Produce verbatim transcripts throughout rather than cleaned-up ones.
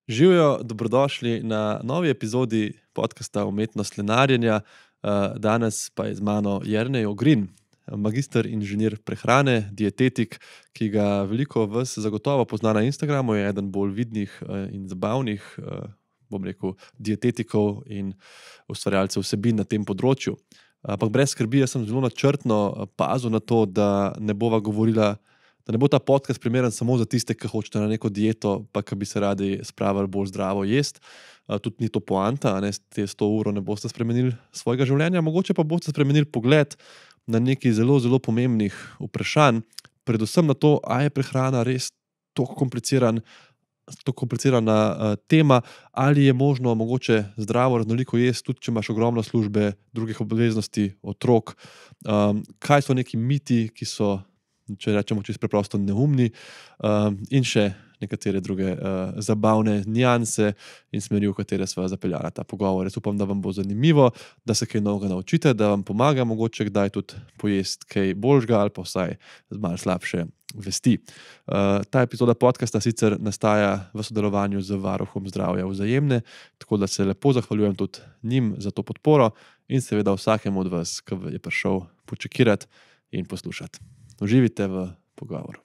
Živijo, dobrodošli na novi epizodi podcasta Umetnost lenarjenja. Danes pa je z mano Jernej Ogrin, magister inženir prehrane, dietetik, ki ga veliko vas zagotovo pozna na Instagramu, je eden bolj vidnih in zabavnih, bom rekel, dietetikov in ustvarjalcev vsebin na tem področju. Ampak brez skrbi, jaz sem zelo načrtno pazil na to, da ne bova govorila, da ne bo ta podcast primeren samo za tiste, ki hočete na neko dieto, pa ki bi se radi spravili bolj zdravo jest. Tudi ni to poanta, ne, te sto ur ne boste spremenili svojega življenja, mogoče pa boste spremenili pogled na nekaj zelo, zelo pomembnih vprašanj, predvsem na to, a je prehrana res tako kompliciran, tako komplicirana uh, tema, ali je možno mogoče zdravo, raznoliko jesti, tudi če imaš ogromno službe, drugih obveznosti, otrok. Um, kaj so neki miti, ki so, če rečemo čisto preprosto, neumni, um, in še nekatere druge uh, zabavne nianse in smeri, v katere sva zapeljala ta pogovor. Jaz upam, da vam bo zanimivo, da se kaj novega naučite, da vam pomaga mogoče kdaj tudi pojesti kaj boljšega ali pa vsaj malo slabše vesti. Uh, ta epizoda podcasta sicer nastaja v sodelovanju z Varuhom zdravja Vzajemne, tako da se lepo zahvaljujem tudi njim za to podporo in seveda vsakemu od vas, ki je prišel počekirati in poslušati. Uživite v pogovoru.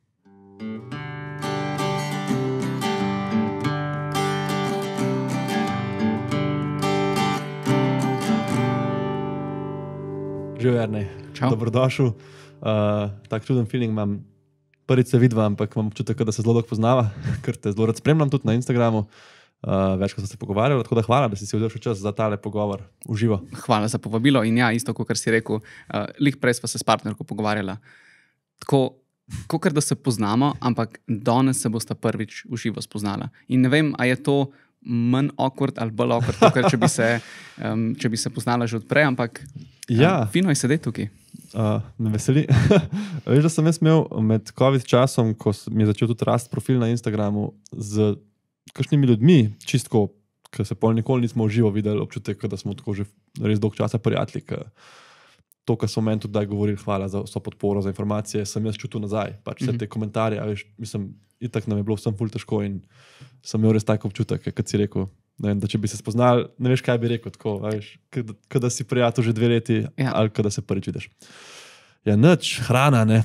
Živ, Jernej. Čau. Dobrodošel. Uh, tak čuden feeling imam. Prvič se vidva, ampak imam občutek, da se zelo dolgo poznava, ker te zelo rad spremljam tudi na Instagramu. Uh, več, ko smo se pogovarjali, tako da hvala, da si si vzel še čas za tale pogovor v živo. Hvala za povabilo in ja, isto, kot si rekel, uh, lih prej sva se s partnerko pogovarjala. Tako, kakor da se poznamo, ampak danes se bosta prvič v živo spoznala. In ne vem, a je to manj awkward ali bolj awkward, tukaj, če bi se, um, če bi se poznala že odprej, ampak Ja. um, fino je sedeti tukaj. Uh, me veseli. Veš, da sem jaz imel med COVID časom, ko mi je začel tudi rast profil na Instagramu z kakšnimi ljudmi, čistko, ki se pol nikoli nismo v živo videli, občutek, da smo tako že res dolgo časa prijatelji. K to, kar so meni tudi daj govorili, hvala za vso podporo, za informacije, sem jaz čutil nazaj. Pač vse te komentarje, a veš, mislim, itak nam je bilo vsem ful težko in sem imel res tak občutek, kad si rekel, ne vem, da če bi se spoznal, ne veš, kaj bi rekel, tako, veš, kada si prijatelj že dve leti, Ja. ali kada se prvič vidiš. Ja, nič, hrana, ne.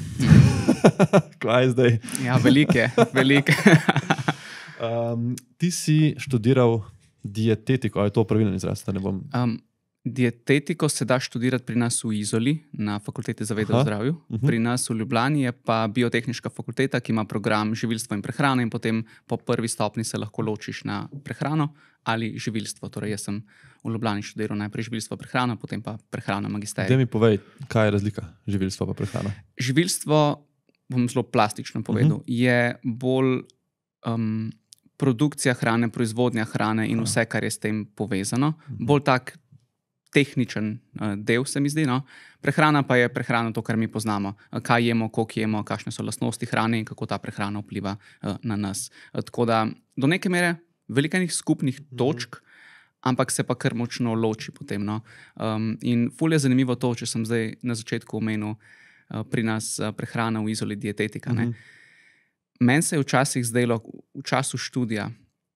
Kaj je zdaj? Ja, velike, velike. Um, ti si študiral dietetiko, a je to pravilen izraz, da ne bom... Um, Dietetiko se da študirati pri nas v Izoli, na Fakulteti za vede o Aha. zdravju. Mhm. Pri nas v Ljubljani je pa biotehniška fakulteta, ki ima program živilstvo in prehrana in potem po prvi stopni se lahko ločiš na prehrano ali živilstvo. Torej, jaz sem v Ljubljani študiral najprej živilstvo, prehrana, potem pa prehrana magisterij. Daj mi povej, kaj je razlika živilstva pa prehrana. Živilstvo, bom zelo plastično povedal, uh-huh. je bolj um, produkcija hrane, proizvodnja hrane in vse, kar je s tem povezano. Uh-huh. Bolj tak tehničen uh, del se mi zdi. No? Prehrana pa je prehrana to, kar mi poznamo. Uh, kaj jemo, koliko jemo, kakšne so lastnosti hrane in kako ta prehrana vpliva uh, na nas. Uh, tako da do neke mere velikanih skupnih točk, ampak se pa kar močno loči potem. No? Um, in ful je zanimivo to, če sem zdaj na začetku omenil uh, pri nas uh, prehrana v Izoli, dietetika. Ne? Meni se je včasih zdelo, v času študija,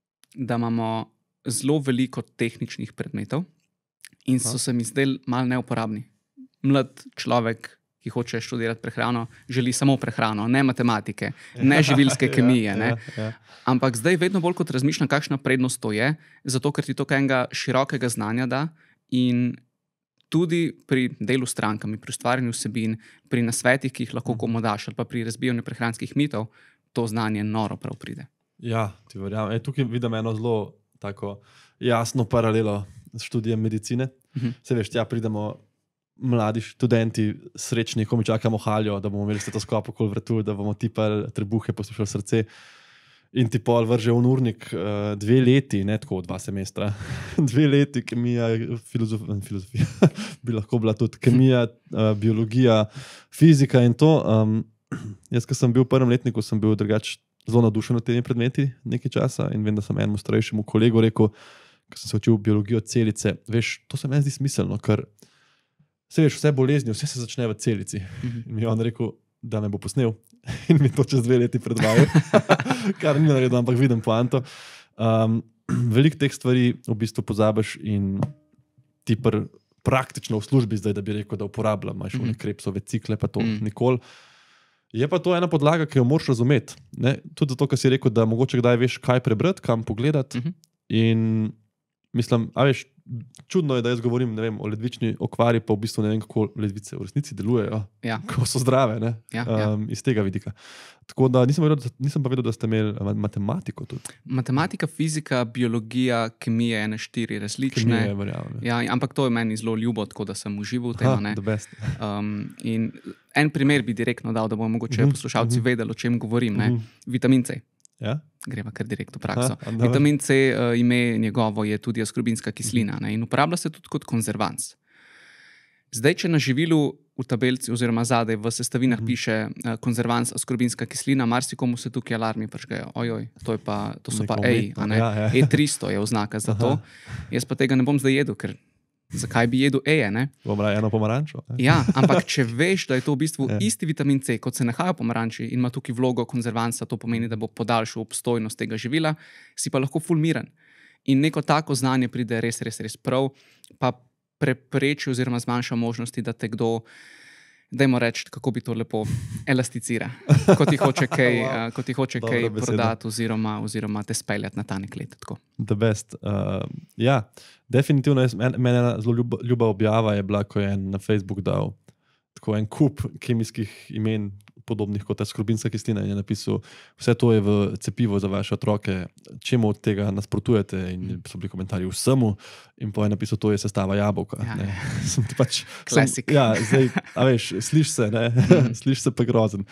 da imamo zelo veliko tehničnih predmetov in so se mi zdeli malo neuporabni. Mlad človek, ki hoče študirati prehrano, želi samo prehrano, ne matematike, ne živilske kemije. Ne? Ja, ja. Ampak zdaj vedno bolj kot razmišljam, kakšna prednost to je, zato ker ti to enega širokega znanja da in tudi pri delu s strankami, pri ustvarjanju vsebin, pri nasvetih, ki jih lahko komu daš, ali pa pri razbijanju prehranskih mitov, to znanje noro prav pride. Ja, ti verjamem. E, tukaj vidim eno zelo tako jasno paralelo s študijem medicine. Mhm. Se veš, tja pridemo mladi študenti, srečni, ko mi čakamo haljo, da bomo imeli stetoskop okoli vratu, da bomo tipali trebuhe, poslušali srce. In ti pol vrže v urnik uh, dve leti, ne tako dva semestra, dve leti kemija, filozof, filozofija, bi lahko bila tudi kemija, uh, biologija, fizika in to. Um, jaz, ko sem bil v prvem letniku, sem bil drugač zelo navdušen nad temi predmeti nekaj časa in vem, da sem enemu starejšemu kolegu rekel, ko sem se učil biologijo celice, veš, to se meni zdi smiselno, ker se veš, vse bolezni, vse se začne v celici. Mm-hmm. In mi je on rekel, da me bo posnel in mi to čez dve leti predvajal, kar ni naredil, ampak vidim poanto. Um, veliko teh stvari v bistvu pozabiš in ti pr, praktično v službi zdaj, da bi rekel, da uporabljam, imaš mm -hmm. krepsove cikle, pa to mm -hmm. nikoli. Je pa to ena podlaga, ki jo moraš razumeti. Ne? Tudi zato, ker si rekel, da mogoče kdaj veš, kaj prebrati, kam pogledati. Mm -hmm. In mislim, a veš, čudno je, da jaz govorim, ne vem, o ledvični okvari, pa v bistvu ne vem, kako ledvice v resnici delujejo, ja. kako so zdrave, ne? Ja, um, ja. Iz tega vidika. Tako da nisem, vedel, nisem pa vedel, da ste imeli matematiko tudi. Matematika, fizika, biologija, kemija, ene štiri različne. Kemija, verjamem. Ja, ampak to je meni zelo ljubo, tako da sem užival v tem. Ha, the best. Um, in en primer bi direktno dal, da bomo mogoče uh-huh, poslušalci uh-huh. vedeli, o čem govorim. Uh-huh. Vitamin C. Ja? Greva kar direkt v prakso. Ha, Vitamin C, uh, ime njegovo je tudi askorbinska kislina, ne, in uporablja se tudi kot konzervans. Zdaj, če na živilu v tabelci oziroma zadaj v sestavinah mm. piše uh, konzervans askorbinska kislina, marsikomu se tukaj alarmi prižgejo. Ojoj, to, je pa, to so Neko pa E, a ne? Ja, ja. E tristo je oznaka za to. Aha. Jaz pa tega ne bom zdaj jedel, ker zakaj bi jedel E, ne? Bom raje eno pomarančo. Ne? Ja, ampak če veš, da je to v bistvu ja. isti vitamin C, kot se nahaja v pomaranči in ima tukaj vlogo konzervansa, to pomeni, da bo podaljšal obstojnost tega živila, si pa lahko fulmiran. In neko tako znanje pride res, res, res prav, pa prepreči oziroma zmanjša možnosti, da te kdo, dajmo reči, kako bi to lepo, elasticira, ko ti hoče kaj, wow. uh, ko ti hoče kaj prodati oziroma, oziroma te speljati na ta nek let. Tako. The best. Uh, ja, definitivno, meni men ena zelo ljuba, ljuba objava je bila, ko je na Facebook dal tako en kup kemijskih imen, podobnih kot askorbinska kislina, in je napisal, vse to je v cepivo za vaše otroke, čemu od tega nasprotujete, in so bili komentarji vsemu, in po je napisal, to je sestava jabolka. Ja. Ne. Sem ti pač, Klasik. Sem, ja, zdaj, a veš, sliš se, ne, mm. sliš se pa grozen.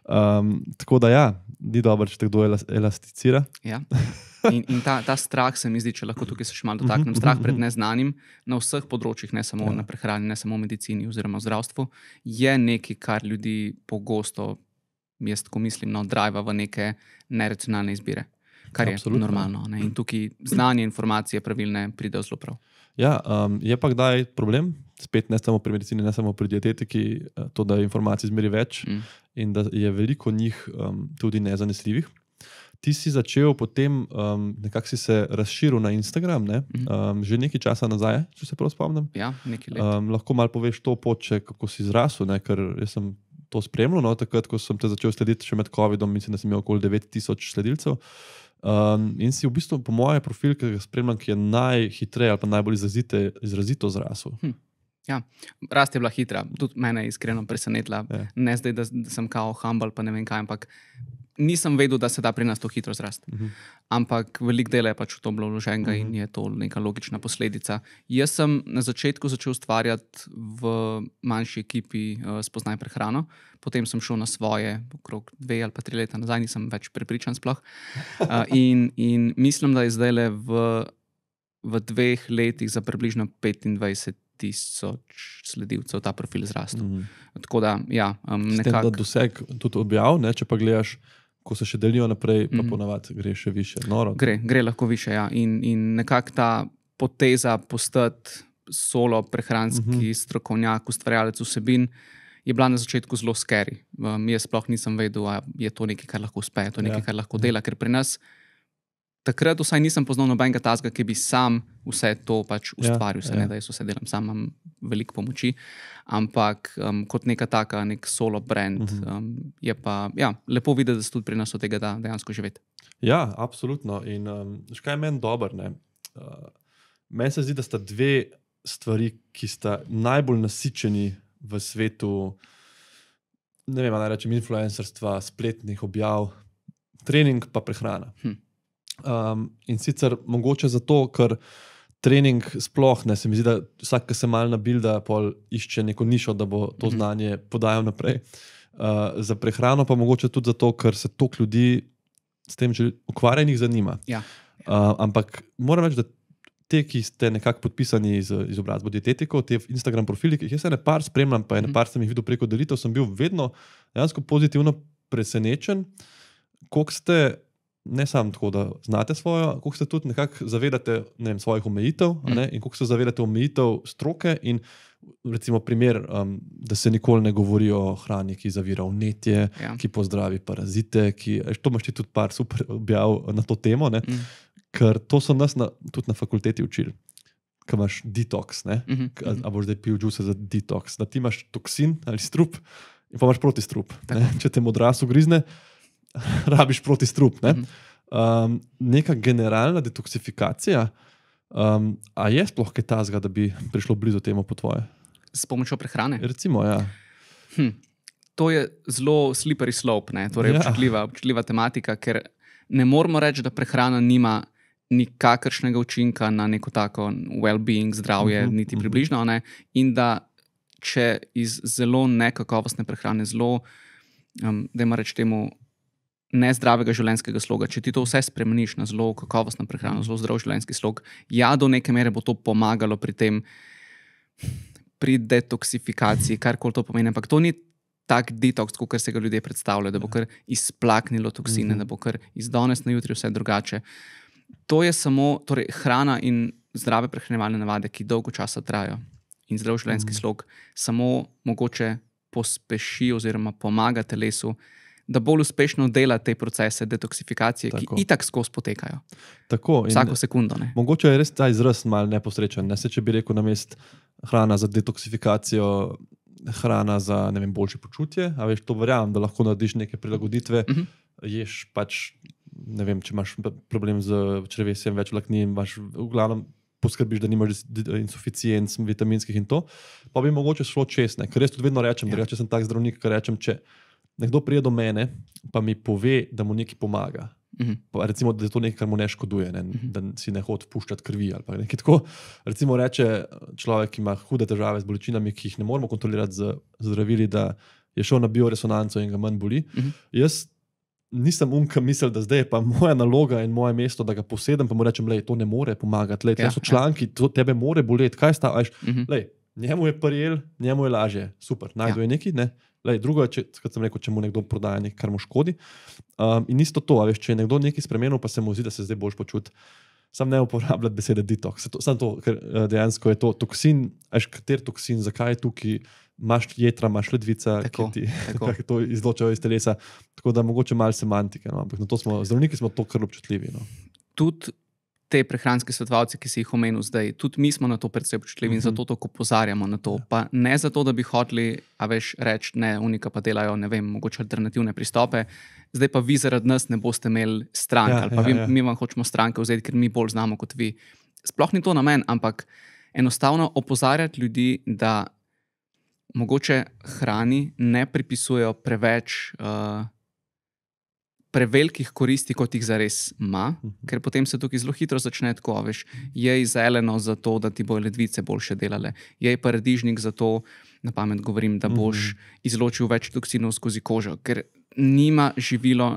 Um, tako da ja, ni dobro, če te kdo elasticira. Ja. In, in ta, ta strah se mi zdi, če lahko tukaj se še malo dotaknem, strah pred neznanim na vseh področjih, ne samo ja. na prehrani, ne samo v medicini oziroma v zdravstvu, je nekaj, kar ljudi pogosto, jaz tako mislim, no, driva v neke neracionalne izbire, kar je Absolutno. normalno. Ne? In tukaj znanje, informacije pravilne pridejo zelo prav. Ja, um, je pa kdaj problem, spet ne samo pri medicini, ne samo pri dietetiki, to, da je informacij zmeri več mm. in da je veliko njih um, tudi nezanesljivih. Ti si začel potem, um, nekako si se razširil na Instagram, ne? um, že nekaj časa nazaj, če se prav spomnim. Ja, nekaj let. Um, lahko malo poveš to poče, kako si zrasel, ne? Ker jaz sem to spremljal, no? Takrat, ko sem te začel slediti še med covidom, mislim, da sem imel okoli devet tisoč sledilcev. Um, in si v bistvu po moje profil, ki ga spremljam, ki je najhitreje ali pa najbolj izrazite, izrazito zrasel. Hm. Ja, rast je bila hitra, tudi mene je iskreno presenetila. Ja. Ne zdaj, da, da sem kao humble, pa ne vem kaj, ampak nisem vedel, da se da pri nas to hitro zrasti. Uh -huh. Ampak veliko dela je pač v to bilo vloženega uh -huh. in je to neka logična posledica. Jaz sem na začetku začel ustvarjati v manjši ekipi uh, Spoznaj prehrano, potem sem šel na svoje, okrog dve ali pa tri leta nazaj, nisem več prepričan sploh. Uh, in, in mislim, da je zdaj le v, v dveh letih za približno petindvajset tisoč sledilcev ta profil zrastel. Uh -huh. Tako da, ja, um, nekako... S tem, da doseg tudi objav, ne, če pa gledaš, ko se še delijo naprej, pa mm. ponavadi gre še više. Noro. Gre, gre lahko više, ja. In, in nekako ta poteza postati solo prehranski mm -hmm. strokovnjak, ustvarjalec vsebin, je bila na začetku zelo scary. Um, jaz sploh nisem vedel, a je to nekaj, kar lahko uspe, to nekaj, ja. kar lahko dela, ker pri nas takrat vsaj nisem poznal nobenega tazga, ki bi sam vse to pač ustvaril. Ja, se ja. ne, da jaz vse delam sam, imam veliko pomoči, ampak um, kot neka taka, nek solo brand, uh -huh. um, je pa ja, lepo videti, da se tudi pri nas od tega da dejansko živeti. Ja, absolutno. In um, škaj je meni dober, ne? Uh, meni se zdi, da sta dve stvari, ki sta najbolj nasičeni v svetu, ne vem, naj rečem, influencerstva, spletnih objav, trening pa prehrana. Hm. Um, in sicer mogoče zato, ker trening sploh ne, se mi zdi, da vsak, ki se malo nabilda, pol išče neko nišo, da bo to znanje podajal naprej. Uh, za prehrano pa mogoče tudi zato, ker se toliko ljudi s tem že ukvarjenih zanima. Ja. Uh, ampak moram reči, da te, ki ste nekako podpisani iz izobrazbo dietetikov, te Instagram profili, ki jih jaz ene par spremljam, pa ene par sem jih videl preko delitev, sem bil vedno dejansko pozitivno presenečen, koliko ste ne samo tako, da znate svojo, koliko se tudi nekako zavedate ne vem, svojih omejitev mm. ne, in koliko se zavedate omejitev stroke in recimo primer, um, da se nikoli ne govori o hrani, ki zavira vnetje, ja. ki pozdravi parazite, ki, to imaš ti tudi par super objav na to temo, ne, mm. ker to so nas na, tudi na fakulteti učili. Ko imaš detoks, ne? Mhm, K- a, a boš zdaj pil džuse za detoks, da ti imaš toksin ali strup in pa imaš protistrup. Ne? Če te modras ugrizne, rabiš protistrup. Ne? Mhm. Um, neka generalna detoksifikacija, um, a je sploh kaj tazga, da bi prišlo blizu temu po tvoje? S pomočjo prehrane. Recimo, ja. Hm. To je zelo slippery slope, ne? Torej Ja. občutljiva, občutljiva tematika, ker ne moramo reči, da prehrana nima nikakršnega učinka na neko tako well-being, zdravje, Mhm, niti mhm. približno. Ne? In da če iz zelo nekakovostne prehrane, zelo, um, dajmo reči temu, nezdravega življenjskega sloga, če ti to vse spremeniš na zelo kakovostno prehrano, zelo zdrav življenjski slog, ja, do neke mere bo to pomagalo pri tem, pri detoksifikaciji, karkoli to pomeni. Ampak to ni tak detoks, kot se ga ljudje predstavljajo, da bo kar izplaknilo toksine, Mhm. da bo kar iz danes na jutri vse drugače. To je samo torej, hrana in zdrave prehranjevalne navade, ki dolgo časa trajajo. In zdrav življenjski Mhm. slog samo mogoče pospeši oziroma pomaga telesu, da bolj uspešno dela te procese detoksifikacije, Tako. ki itak skozi potekajo. Tako. In Vsako sekundo. Ne? mogoče je res ta izraz malo neposrečen. Ne? Se, če bi rekel na mest hrana za detoksifikacijo, hrana za ne vem, boljše počutje, a veš, to verjamem, da lahko narediš neke prilagoditve, Mhm. ješ pač, ne vem, če imaš problem z črevesjem, več vlaknin, imaš v glavnem poskrbiš, da nimaš dis- insuficienc vitaminskih in to, pa bi mogoče šlo čez, ne. Ker jaz tudi vedno rečem, Ja. ja. Če sem tak zdravnik, ker rečem, če nekdo pride do mene, pa mi pove, da mu nekaj pomaga, Mhm. pa recimo, da je to nekaj, kar mu ne škoduje, ne? Da si ne hodi puščati krvi ali pa nekaj tako. Recimo reče človek, ki ima hude težave z bolečinami, ki jih ne moremo kontrolirati z zdravili, da je šel na bioresonanco in ga manj boli. Mhm. Jaz nisem umka misel, da zdaj je pa moja naloga in moje mesto, da ga posedem, pa mu rečem, lej, to ne more pomagati, lej, Ja, ja, so ja. članki, to tebe more boleti, kaj sta, veš, Mhm. lej, njemu je prijel, njemu je lažje, super, najdu Ja. je neki, ne. Lej, drugo je, če, kot sem rekel, če mu nekdo prodaja nekaj, kar mu škodi. Um, in isto to, a veš, če je nekdo nekaj spremenil, pa se mu zdi, da se zdaj boljš počuti. Sam ne uporabljati besede detoks. Samo to, ker eh, dejansko je to toksin, veš, kater toksin, zakaj je tukaj, imaš jedra, imaš ledvica, Tako, ki ti tako. ki to izločajo iz telesa. Tako da mogoče malo semantike, no, ampak na to smo, zdravniki smo to kar občutljivi. No. Tudi te prehranske svetovalce, ki si jih omenil zdaj, tudi mi smo na to predvsej občutljivi in Mhm. zato tako opozarjamo na to. Pa ne zato, da bi hoteli, a veš, reči, ne, unika pa delajo, ne vem, mogoče alternativne pristope, zdaj pa vi zaradi nas ne boste imeli strank, Ja, ali pa ja, vi, ja. mi vam hočemo stranke vzeti, ker mi bolj znamo kot vi. Sploh ni to namen, ampak enostavno opozarjati ljudi, da mogoče hrani ne pripisujejo preveč uh, prevelikih koristi, kot jih zares ima, ker potem se tukaj zelo hitro začne tako, veš, jej zeleno za to, da ti bojo ledvice boljše delale, jej paradižnik za to, na pamet govorim, da boš izločil več toksinov skozi kožo, ker nima živilo,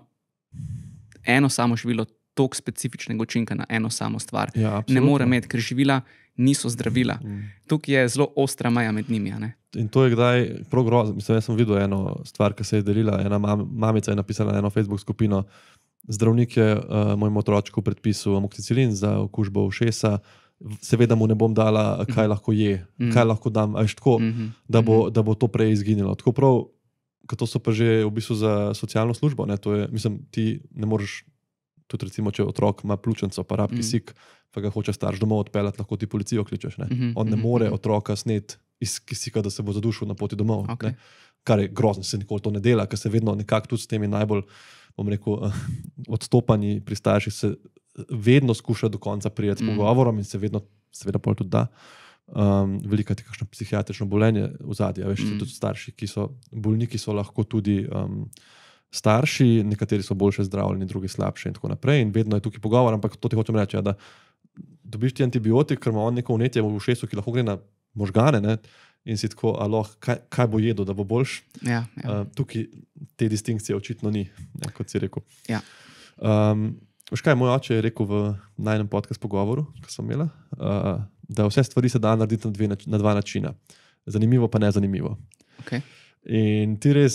eno samo živilo, toliko specifičnega učinka na eno samo stvar. Ja, Ne absolutno. more imeti, ker živila niso zdravila. Tukaj je zelo ostra meja med njimi. a ne? In to je kdaj prav grozno. Mislim, jaz sem videl eno stvar, ki se je delila. Ena mam, mamica je napisala na eno Facebook skupino. Zdravnik je uh, mojemu otročku predpisal amoksicilin za okužbo ušesa. Seveda mu ne bom dala, kaj Mhm. lahko je, Mhm. kaj lahko dam, a veš, tako, Mhm. da bo, Mhm. da bo to prej izginilo. Tako prav, ker to so pa že v bistvu za socialno službo. Ne, to je, mislim, ti ne moreš, tudi recimo, če otrok ima pljučnico, pa rab Mhm. kisik, pa ga hoče starš domov odpeljati, lahko ti policijo kličeš. Ne. Mhm, On ne mhm, more mhm. otroka sneti iz kisika, da se bo zadušil na poti domov. Ok. Ne. Kar je grozno, se nikoli to ne dela, ker se vedno nekako tudi s temi najbolj, bom rekel, odstopanji pri starših se vedno skuša do konca prijeti s Mm. pogovorom in se vedno, seveda, pol tudi da. Um, Velika je kakšno psihiatrično bolenje v zadnji, veš, Mm. tudi starši, ki so bolniki, so lahko tudi um, starši, nekateri so boljše zdravljeni, drugi slabše in tako naprej. In vedno je tukaj pogovor, ampak to ti hočem reči, ja, da dobiš ti antibiotik, ker ima on neko vnetje v ušesu, ki lahko gre na možgane, ne, in si tako, alo, kaj, kaj bo jedel, da bo boljš. Ja, ja. Uh, tukaj te distinkcije očitno ni, ne, kot si rekel. Ja. Um, veš kaj, moj oče je rekel v najnem podcast pogovoru, ki sem imela, uh, da vse stvari se da narediti na, dve, nač- na dva načina. Zanimivo pa ne zanimivo. Okay. In ti res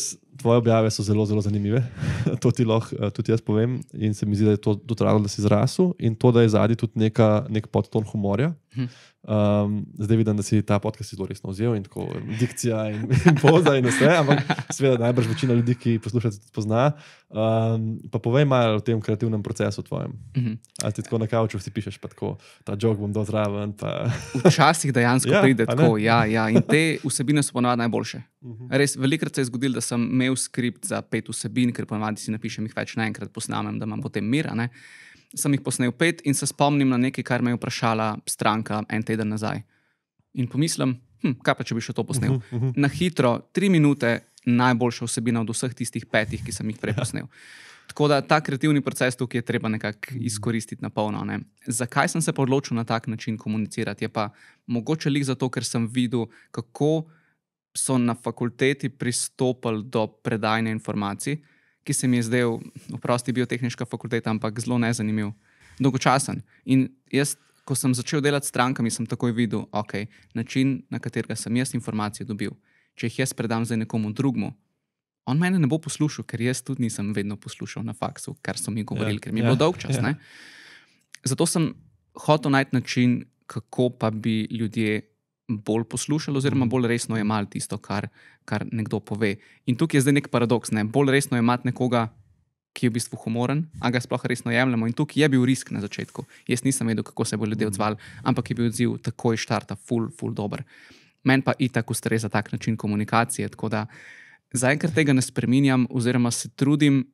tvoje objave so zelo, zelo zanimive. To ti lahko uh, tudi jaz povem. In se mi zdi, da je to tudi razlog, da si zrasel in to, da je zadnji tudi neka, nek podton humorja. Um, zdaj vidim, da si ta podcast zelo resno vzel in tako dikcija in, in poza in vse, ampak seveda najbrž večina ljudi, ki poslušajo, tudi pozna. Um, pa povej malo o tem kreativnem procesu tvojem. Uh-huh. Ali ti tako na kavču si pišeš, pa tako ta jog bom dol zraven. Pa... Včasih dejansko ja, pride tako, ja, ja. In te vsebine so ponovadi najboljše. Uh-huh. Res, velikrat se je zgodilo, da sem imel skript za pet vsebin, ker ponovadi si napišem jih več naenkrat, posnamem, da imam potem mir, ne? Sem jih posnel pet in se spomnim na nekaj, kar me je vprašala stranka en teden nazaj. In pomislim, hm, kaj pa, če bi še to posnel. Uh-huh, uh-huh. Na hitro, tri minute, najboljša vsebina od vseh tistih petih, ki sem jih prej posnel. Tako da ta kreativni proces tukaj je treba nekako izkoristiti na polno. Ne? Zakaj sem se pa odločil na tak način komunicirati? Je pa mogoče lik zato, ker sem videl, kako so na fakulteti pristopili do predajanja informacij, ki se mi je zdel, oprosti, biotehniška fakulteta, ampak zelo nezanimiv, dolgočasen. In jaz, ko sem začel delati s strankami, sem takoj videl, ok, način, na katerega sem jaz informacije dobil. Če jih jaz predam zdaj nekomu drugmu, on mene ne bo poslušal, ker jaz tudi nisem vedno poslušal na faksu, kar so mi govorili, ja, ker mi je ja, bilo dolg čas. Ja. Zato sem hotel najti način, kako pa bi ljudje bolj poslušali oziroma bolj resno jemali tisto, kar, kar nekdo pove. In tukaj je zdaj nek paradoks, ne? Bolj resno jemati nekoga, ki je v bistvu humoren, a ga sploh resno jemljemo. In tukaj je bil risk na začetku. Jaz nisem vedel, kako se bo ljudje odzvali, ampak je bil odziv takoj štarta ful, ful dober. Meni pa itak ustreza tak način komunikacije, tako da zaenkrat tega ne spreminjam oziroma se trudim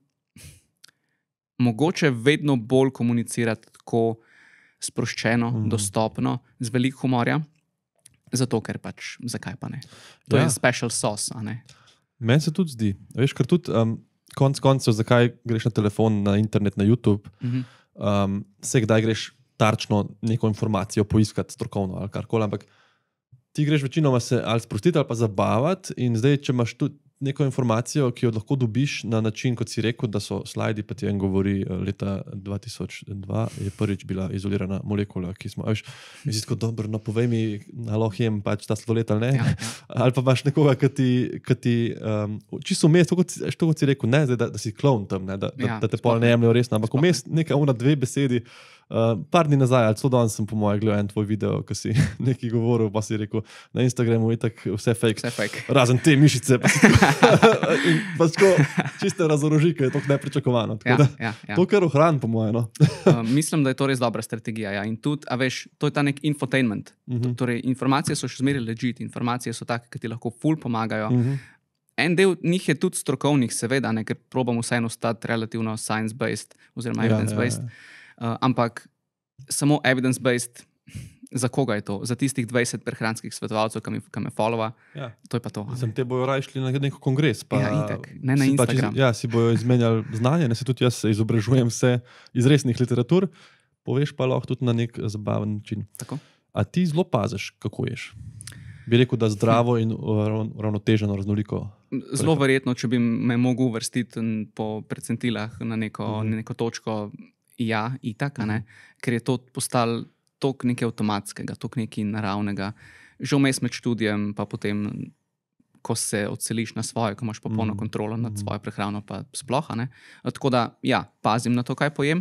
mogoče vedno bolj komunicirati tako sproščeno, mm. dostopno, z veliko humorja. Zato, ker pač, zakaj pa ne? To ja. je special sauce, a ne? Meni se tudi zdi. Veš, ker tudi um, konc koncev, zakaj greš na telefon, na internet, na YouTube, uh-huh. um, se kdaj greš tarčno neko informacijo poiskati strokovno ali karkoli, ampak ti greš večinoma se ali sprostiti ali pa zabavati in zdaj, če imaš tudi neko informacijo, ki jo lahko dobiš na način, kot si rekel, da so slajdi, pa ti en govori, leta dva tisoč dva je prvič bila izolirana molekula, ki smo, veš, in si tako dobro, no povej mi, alo jem pač ta sladoled ali ne, ja, ja. Ali pa imaš nekoga, ki ti, ki ti um, čisto vmes, to kot si, to, kot si rekel, ne, zdaj, da, da si klon tam, ne, da, ja, da, da te pol ne jemljajo resno, ampak vmes neka ona dve besedi. Uh, par dni nazaj, ali celo danes sem po mojem gledal en tvoj video, ko si nekaj govoril, pa si rekel, na Instagramu je tako vse fake, vse fake. Razen te mišice. Pa in pa tako čiste razoroži, ker je to nepričakovano. Tako ja, da, ja, ja. To kar ohran, po mojem. No? uh, mislim, da je to res dobra strategija. Ja. In tudi, a veš, to je ta nek infotainment. Uh-huh. Torej, informacije so še zmeraj legit, informacije so take, ki ti lahko ful pomagajo. Uh-huh. En del njih je tudi strokovnih, seveda, ne, ker probam vseeno stati relativno science-based oziroma evidence-based. Ja, ja, ja. Uh, ampak samo evidence-based, za koga je to? Za tistih dvajset prehranskih svetovalcev, ki me, me followa, ja. To je pa to. Sem te bojo raje šli na neko kongres. Pa, ja, itak. Ne na Instagram. Pa, če, ja, si bojo izmenjali znanje, ne se tudi jaz izobražujem vse iz resnih literatur, poveš pa lahko tudi na nek zabaven način. Tako? A ti zelo paziš, kako ješ? Bi rekel, da zdravo in ravnoteženo, raznoliko. Zelo verjetno, če bi me mogel uvrstiti po percentilah na neko, mm. na neko točko. Ja, itak, ne? Ker je to postalo toliko nekaj avtomatskega, toliko nekaj naravnega. Že vmes med študijem, pa potem, ko se odseliš na svojo, ko imaš popolno mm. kontrolo nad mm. svojo prehrano, pa sploh, ne? Tako da, ja, pazim na to, kaj pojem.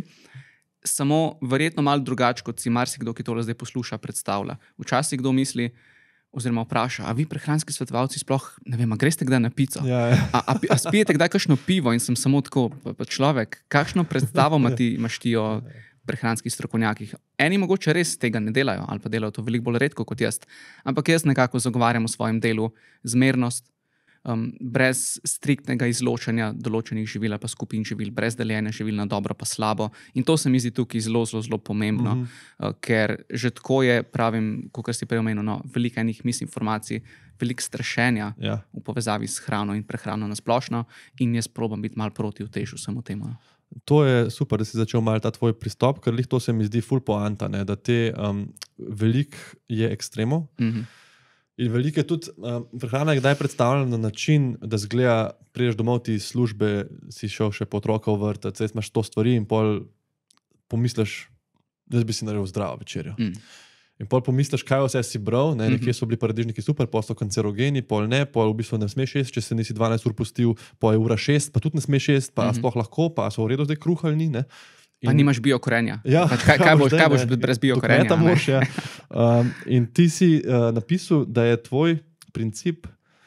Samo verjetno malo drugače, kot si marsikdo, ki tole zdaj posluša, predstavlja. Včasih kdo misli, oziroma vpraša, a vi prehranski svetovalci sploh, ne vem, a greste kdaj na pico? Ja, ja. A, a, a spijete kdaj kakšno pivo? In sem samo tako, pa, pa človek, kakšno predstavo ima ti, imaš ti o prehranskih strokovnjakih? Eni mogoče res tega ne delajo, ali pa delajo to veliko bolj redko kot jaz. Ampak jaz nekako zagovarjam v svojem delu zmernost, um, brez striktnega izločanja določenih živil pa skupin živil, brez deljenja živil na dobro pa slabo. In to se mi zdi tukaj zelo, zelo, zelo pomembno, mm-hmm. uh, ker že tako je, pravim, kot si prej omenil, no, veliko enih misinformacij, veliko strašenja ja. v povezavi s hrano in prehrano na splošno in jaz probam biti malo proti utežu samo temu. To je super, da si začel malo ta tvoj pristop, ker to se mi zdi ful poanta, ne, da te um, veliko je ekstremov. Mm-hmm. In veliko je tudi, um, prehrana je kdaj predstavljena na način, da zgleda, priješ domov ti službe, si šel še po otroka v vrtec, zdaj imaš to stvari in pol pomisliš, da bi si naredil zdravo večerjo. Mm. In pol pomisliš, kaj vse si bral, ne, nekje so bili paradižniki super, pol so kancerogeni, pol ne, pol v bistvu ne smeš jesti, če se nisi dvanajst ur pustil, pol je ura šest, pa tudi ne smeš jesti, pa Mhm. sploh lahko, pa so v redu zdaj kruh ali ni, ne. Pa nimaš biokorenja. Ja, Pač kaj, kaj, boš, zdaj, kaj boš ne, brez do biokorenja? kmeta a ne? moraš, ja. Um, in ti si uh, napisal, da je tvoj princip,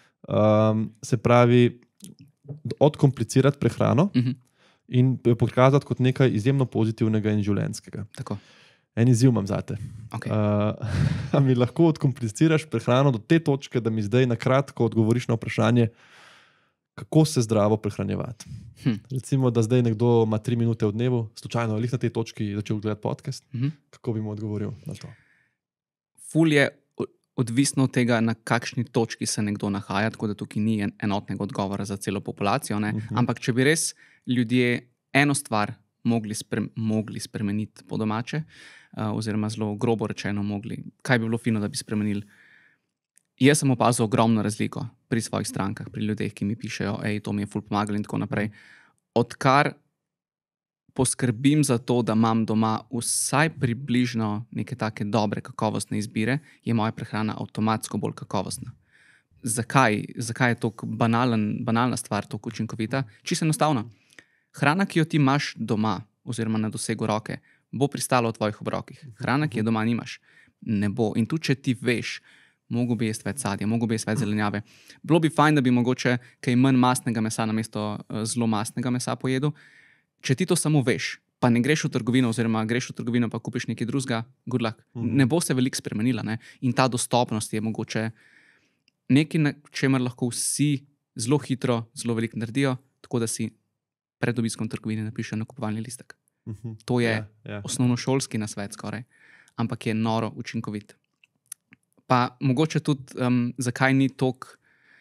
um, se pravi, odkomplicirati prehrano Mhm. in jo pokazati kot nekaj izjemno pozitivnega in življenjskega. Tako. En izziv imam zate. Okay. Uh, a mi lahko odkompliciraš prehrano do te točke, da mi zdaj na kratko odgovoriš na vprašanje, kako se zdravo prehranjevati. Hm. Recimo, da zdaj nekdo ima tri minute v dnevu, slučajno ali na tej točki začel gledati podcast, Mhm. kako bi mu odgovoril na to? Ful je o- odvisno od tega, na kakšni točki se nekdo nahaja, tako da tukaj ni en, enotnega odgovora za celo populacijo. Ne? Mhm. Ampak če bi res ljudje eno stvar mogli, sprem, mogli spremeniti po domače, uh, oziroma zelo grobo rečeno mogli, kaj bi bilo fino, da bi spremenili. Jaz sem opazil ogromno razliko pri svojih strankah, pri ljudeh, ki mi pišejo, hej, to mi je ful pomagalo in tako naprej. Odkar poskrbim za to, da imam doma vsaj približno neke take dobre, kakovostne izbire, je moja prehrana avtomatsko bolj kakovostna. Zakaj, zakaj je to banalen, banalna stvar, tako učinkovita? Čisto enostavno. Hrana, ki jo ti imaš doma, oziroma na dosegu roke, bo pristala v tvojih obrokih. Hrana, ki jo doma nimaš, ne bo. In tudi, če ti veš, mogo bi jesti več sadja, mogo bi jesti več zelenjave. Bilo bi fajn, da bi mogoče kaj manj mastnega mesa namesto uh, zelo mastnega mesa pojedel. Če ti to samo veš, pa ne greš v trgovino, oziroma greš v trgovino, pa kupiš nekaj drugega, good luck. Mhm. Ne bo se veliko spremenila. Ne? In ta dostopnost je mogoče nekaj, na čemer lahko vsi zelo hitro, zelo veliko naredijo, tako da si pred obiskom trgovine napišejo nakupovalni listek. Mhm. To je Ja, ja. osnovnošolski nasvet skoraj, ampak je noro učinkovit. Pa mogoče tudi, um, zakaj ni tok,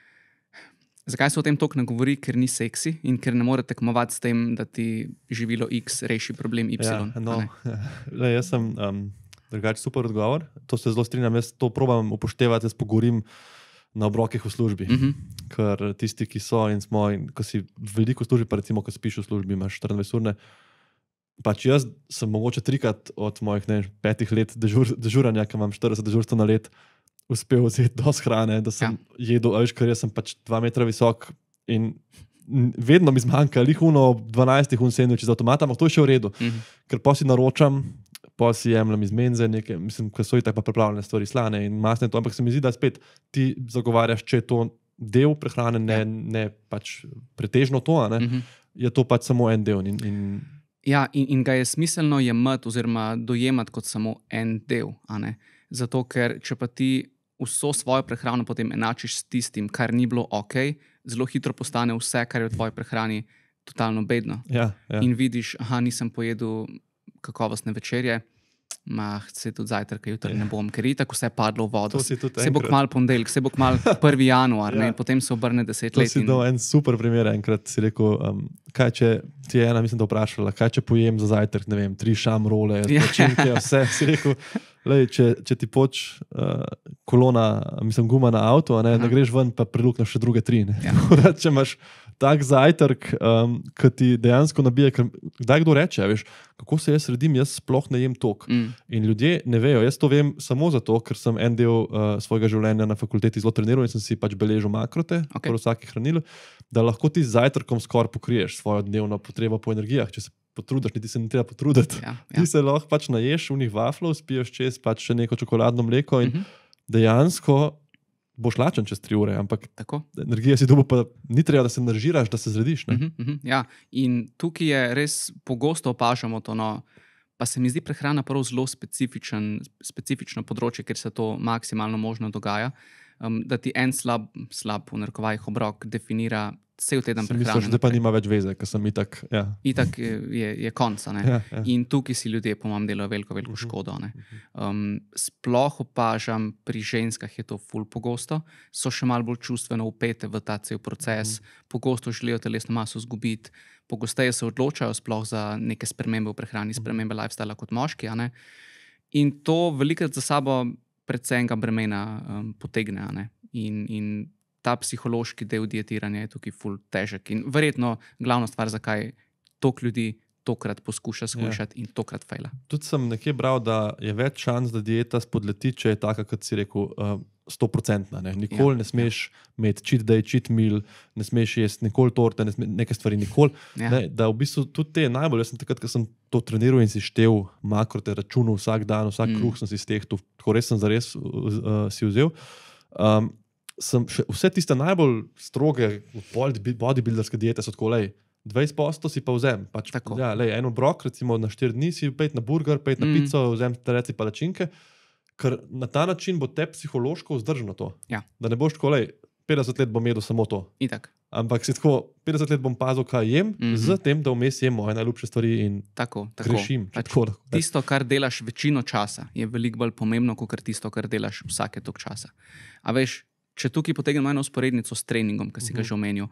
zakaj se o tem toliko ne govori, ker ni seksi in ker ne more tekmovati s tem, da ti živilo X reši problem Y. Ja, a no, ne? le, jaz sem um, drugače super odgovor. To se zelo strinjam, jaz to probam upoštevati, jaz pogovorim na obrokih v službi. Mhm. Ker tisti, ki so in smo, in ko si veliko v službi, pa recimo, ko spiš v službi, imaš štiriindvajset urne. Pač jaz sem mogoče trikrat od mojih ne, vem, petih let dežur, dežuranja, ki imam štirideset dežurstv na let, uspel vzeti dosti hrane, da sem ja. jedel, a veš, ker jaz sem pač dva metra visok in n- vedno mi zmanjka, lihuno ob dvanajstih un sendvič iz avtomata, ampak to je še v redu. Mhm. Ker pa si naročam, pa si jemljem iz menze, nekaj, mislim, ker so itak pa pripravljene stvari slane in masne, to, ampak se mi zdi, da spet ti zagovarjaš, če je to del prehrane, ne, Ja. ne pač pretežno to, a ne, Mhm. je to pač samo en del. In, in, Ja, in, in ga je smiselno jemati oziroma dojemati kot samo en del. a ne. Zato, ker če pa ti vso svojo prehrano potem enačiš s tistim, kar ni bilo ok, zelo hitro postane vse, kar je v tvoji prehrani, totalno bedno. ja, ja. In vidiš, aha, nisem pojedel kakovostne večerje, mah, se tudi zajtrka jutri ne bom, ker je tako vse padlo v vodo. To si tudi Se bo enkrat- kmalu ponedeljek, se bo kmalu prvi januar, Ja. ne, in potem se obrne deset To let. si in- dal en super primer, enkrat si rekel, um, kaj če ti je ena, mislim, da vprašala, kaj če pojem za zajtrk, ne vem, tri šamrole, Ja. načinke, vse, si rekel, lej, če, če ti poč uh, kolona, mislim, guma na avto, a ne, Aha. ne greš ven, pa prilukneš še druge tri. Ne. Ja. Tako da, če imaš tak zajtrk, um, ki ti dejansko nabije, ker kdaj kdo reče, a veš, kako se jaz redim, jaz sploh ne jem tok. Mm. In ljudje ne vejo, jaz to vem samo zato, ker sem en del uh, svojega življenja na fakulteti zelo treniral in sem si pač beležil makrote, Ok. okay. vsake hranilo, da lahko ti z zajtrkom skoraj pokriješ svojo dnevno potrebo po energijah, če se potrudiš, niti se ne treba potruditi. Ja, ja. Ti se lahko pač naješ unih vaflov, spiješ čez pač še neko čokoladno mleko in Mhm. dejansko boš lačen čez tri ure, ampak Tako. energija si dobil, pa ni treba, da se naržiraš, da se zrediš. Ne? Mhm, mhm, ja. In tukaj je res pogosto opažamo to. No, pa se mi zdi prehrana prav zelo specifičen, specifično področje, ker se to maksimalno možno dogaja. Um, da ti en slab, slab v narekovajih obrok definira cel teden Si prehrane. misliš, da pa naprej. nima več veze, ker sem itak. Ja. Itak je, je, je konc. a ne. Ja, ja. In tukaj si ljudje, po mojem, delajo veliko, veliko Mhm. škodo. a ne. Um, sploh opažam, pri ženskah je to ful pogosto, so še malo bolj čustveno upete v ta cel proces, pogosto želijo telesno maso izgubiti, pogosteje se odločajo sploh za neke spremembe v prehrani, spremembe lifestyla kot moški. a ne. In to velikokrat za sabo predvsem bremena um, potegne. a ne. In, in ta psihološki del dietiranja je tukaj ful težek. In verjetno glavna stvar, zakaj toliko ljudi stokrat poskuša skušati ja. in tokrat fejla. Tudi sem nekje bral, da je več šans, da dieta spodleti, če je taka, kot si rekel, sto procentna. Ne? Nikoli ja. ne smeš ja. imeti cheat day, cheat meal, ne smeš jesti nikoli torte, ne smeš, neke stvari nikoli. Ja. Ne? Da v bistvu tudi te najbolj, jaz sem takrat, ko sem to treniral in si štev makrote, računal vsak dan, vsak mm. kruh sem si stehtal, tako res sem zares uh, si vzel. Um, sem še, vse tiste najbolj stroge bodybuilderske diete so tako, lej, dvajset posto si pa vzem. Pač, ja, lej, en obrok, recimo na štiri dni si pet na burger, pet na mm. pico, vzem te reci palačinke, ker na ta način bo te psihološko vzdržno to. Ja. Da ne boš tako, lej, petdeset let bom jedel samo to. Itak. Ampak si tako, petdeset let bom pazil, kaj jem, mm-hmm. z tem, da vmes jem moje najljubše stvari in tako, tako. grešim. Pač tisto, kar delaš večino časa, je veliko bolj pomembno, kot tisto, kar delaš vsake tok časa. A veš, če tukaj potegnem eno usporednico s treningom, ki si ga že omenil,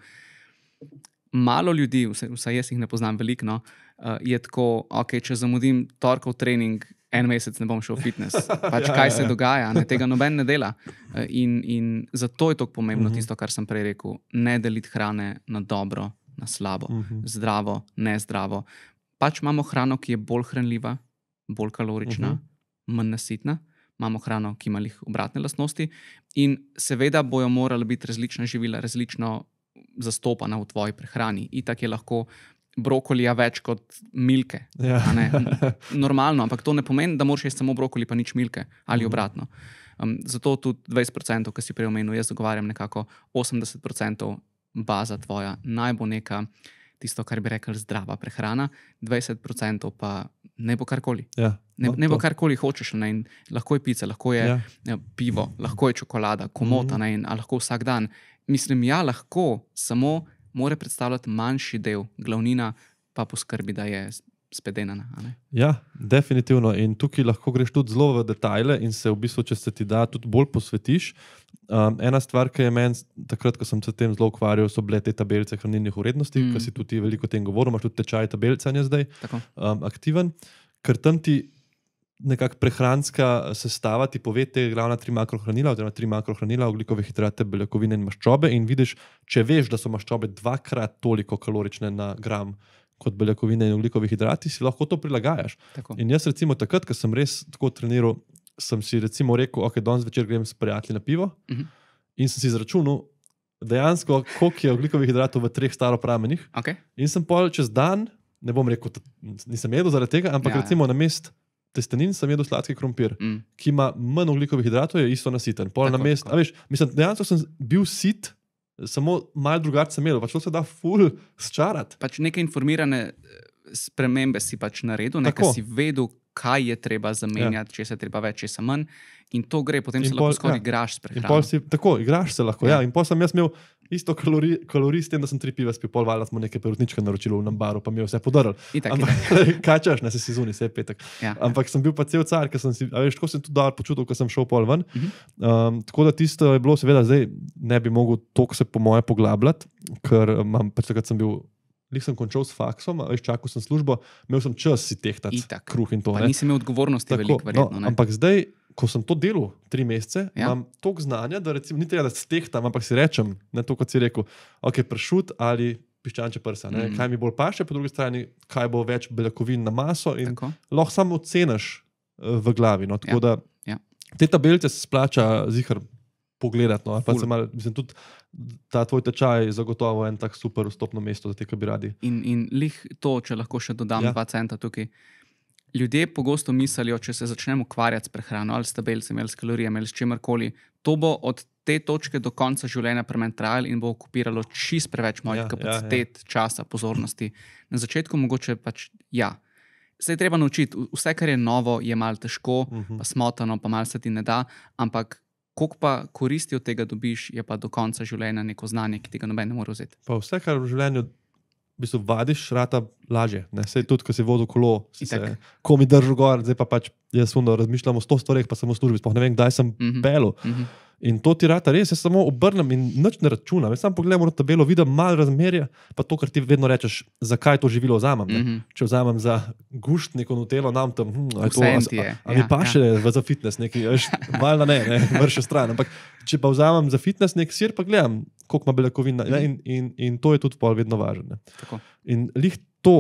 malo ljudi, vsaj jaz jih ne poznam veliko, no, je tako, ok, če zamudim torkov trening, en mesec ne bom šel v fitness. Pač ja, kaj ja, se ja. dogaja, ne, tega noben ne dela. In, in zato je to pomembno, uh-huh. tisto, kar sem prej rekel, ne deliti hrane na dobro, na slabo, uh-huh. zdravo, nezdravo. Pač imamo hrano, ki je bolj hranljiva, bolj kalorična, uh-huh. manj nasitna. Imamo hrano, ki ima lih obratne lastnosti in seveda bojo morala biti različna živila, različno zastopana v tvoji prehrani. Itak je lahko brokolija več kot milke. Ja. Normalno, ampak to ne pomeni, da moraš jesti samo brokoli, pa nič milke ali mm. obratno. Um, zato tudi dvajset procentov, ki si prej omenil, jaz zagovarjam nekako osemdeset procentov baza tvoja, naj bo neka tisto, kar bi rekel zdrava prehrana, dvajset procentov pa ne bo karkoli. Ja. Ne, ne bo karkoli hočeš, ne, in lahko je pica, lahko je ja. Ja, pivo, lahko je čokolada, komota, mm. ne, in, a lahko vsak dan. Mislim, ja, lahko, samo mora predstavljati manjši del, glavnina pa poskrbi, da je spedenana. Ja, definitivno. In tukaj lahko greš tudi zelo v detajle in se v bistvu, če se ti da, tudi bolj posvetiš. Um, ena stvar, ki je meni, takrat, ko sem se tem zelo ukvarjal, so bile te tabelice hranilnih vrednosti, mm. ki si tudi veliko o tem govoril, imaš tudi tečaj tabelcanja zdaj um, aktiven, ker tam ti nekako prehranska sestava ti pove te glavna tri makrohranila, oziroma tri makrohranila, ogljikove hidrate, beljakovine in maščobe in vidiš, če veš, da so maščobe dvakrat toliko kalorične na gram kot beljakovine in ogljikovih hidrati, si lahko to prilagajaš. Tako. In jaz recimo takrat, ko sem res tako treniral, sem si recimo rekel, ok, danes večer grem s prijatelji na pivo uh-huh. in sem si izračunal dejansko, koliko je ogljikovih hidratov v treh staropramenih. Okay. In sem pol čez dan, ne bom rekel, nisem jedel zaradi tega, ampak ja, recimo ja. na mest testenin sem jedel sladki krompir, mm. ki ima manj ogljikovih hidratov, je isto nasiten. Pol na mest, a veš, mislim, dejansko sem bil sit, samo malo drugače sem jedel, pač to se da ful sčarati. Pač neke informirane spremembe si pač naredil, nekaj si vedel, kaj je treba zamenjati, ja. če se treba več, če se manj. In to gre, potem in se pol, lahko skoraj ja. igraš s prehrano. Si, tako, igraš se lahko, ja. ja. In pol sem jaz imel isto kalorij, kalorij s tem, da sem tri piva spil, pol valjda smo neke perutničke naročili v nambaru, pa mi je vse podaril. Itak, ampak, itak. Kaj češ, ne, se si zuni, se je petek. Ja, ampak ja. sem bil pa cel car, ker sem si, a veš, tako sem tudi dobro počutil, ko sem šel pol ven. Uh-huh. Um, tako da tisto je bilo, seveda, zdaj ne bi mogel toliko se po moje poglabljati, ker imam, pač takrat sem bil, lih sem končal s faksom, veš, čakal sem službo, imel sem čas si tehtati kruh in to. Pa nisi imel odgovornosti veliko, verjetno. No, ampak zdaj, ko sem to delal tri mesece, ja. imam toliko znanja, da recimo, ni treba, da stehtam, ampak si rečem, ne to, kot si rekel, ok, pršut ali piščančje prsa, ne, mm. kaj mi bolj paše, po drugi strani, kaj bo več beljakovin na maso in Tako. lahko samo oceniš uh, v glavi. No, tako ja. da ja. te tabelice se splača zihar pogledati, no, pa se mal, mislim, tudi ta tvoj tečaj je zagotovo en tak super vstopno mesto za te, ki bi radi. In, in lih to, če lahko še dodam ja. dva centa tukaj. Ljudje pogosto mislijo, če se začnemo ukvarjati s prehrano, ali s tabelcem, ali s kalorijami, ali s čemarkoli, to bo od te točke do konca življenja pri meni trajalo in bo okupiralo čist preveč mojih ja, kapacitet, ja, ja. časa, pozornosti. Na začetku mogoče pač ja. Se je treba naučiti, vse, kar je novo, je malo težko, uh-huh. pa smotano, pa malo se ti ne da, ampak koliko pa koristi od tega dobiš, je pa do konca življenja neko znanje, ki tega noben ne more vzeti. Pa vse, kar v življenju v bistvu vadiš, rata lažje. Ne? Sej tudi, ko si vodil kolo, si se komi držal gor, zdaj pa pač jaz sundo razmišljam o sto stvareh, pa sem v službi, sploh ne vem, kdaj sem mm-hmm. pelil. Mm-hmm. In to ti rata res, jaz samo obrnem in nič ne računam. Jaz sam pogledam na tabelo, vidim malo razmerja, pa to, kar ti vedno rečeš, zakaj to živilo vzamem. Mm-hmm. Če vzamem za gušt neko nutelo, nam tam, hm, a, to, a, a, a mi ja, pa še ja. za fitness, neki, valjda ne, ne, vrše stran. Ampak če pa vzamem za fitness nek sir, pa gledam, koliko ima beljakovin, mm-hmm. in, in, in to je tudi pol vedno važno. Tako. In lih to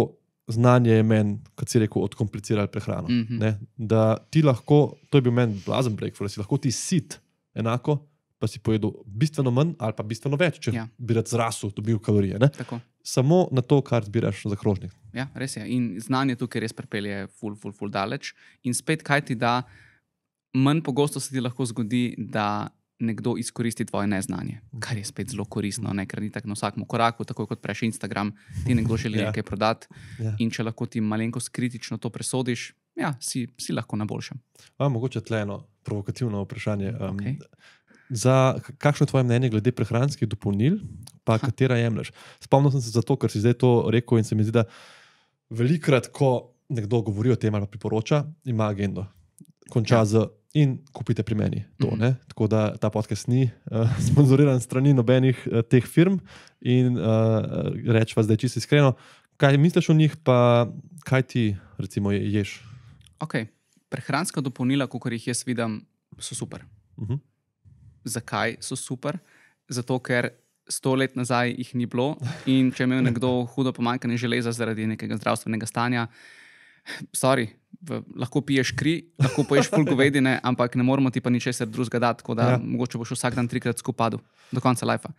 znanje je meni, kot si rekel, odkompliciralo prehrano. Mhm. Ne? Da ti lahko, to je bil meni blazen breakfast, da si lahko ti sit enako, pa si pojedel bistveno manj ali pa bistveno več, če Ja. bi rad zrasel, dobil kalorije. Ne? Tako. Samo na to, kar zbiraš za krožnik. Ja, res je. In znanje tukaj res pripelje ful, ful, ful daleč. In spet, kaj ti da, manj pogosto se ti lahko zgodi, da nekdo izkoristi tvoje neznanje, kar je spet zelo koristno, ne? Ker ni tako na vsakem koraku, tako kot preš Instagram, ti nekdo želi Ja. nekaj prodati Ja. in če lahko ti malenkost kritično to presodiš, ja, si, si lahko na boljšem. A, mogoče tle eno provokativno vprašanje. Um, Okej. Za kakšno je tvoje mnenje glede prehranskih dopolnil, pa Aha. katera jemlješ? Spomnil sem se zato, ker si zdaj to rekel in se mi zdi, da velikrat, ko nekdo govori o tem ali pa priporoča, ima agendo. Konča Ja. z in kupite pri meni to. Mhm. Ne? Tako da ta podcast ni uh, sponzoriran strani nobenih uh, teh firm in uh, rečva zdaj čisto iskreno, kaj misliš o njih, pa kaj ti recimo je- ješ? Okay. Prehranska dopolnila, kot jih jaz vidim, so super. Uh -huh. Zakaj so super? Zato, ker sto let nazaj jih ni bilo in če je imel nekdo hudo pomanjkanje železa zaradi nekega zdravstvenega stanja, sorry, v, lahko piješ kri, lahko poješ ful govedine, ampak ne moramo ti pa ničesar drugega dati, tako da Ja. ja. mogoče boš vsak dan trikrat skupaj do konca lajfa.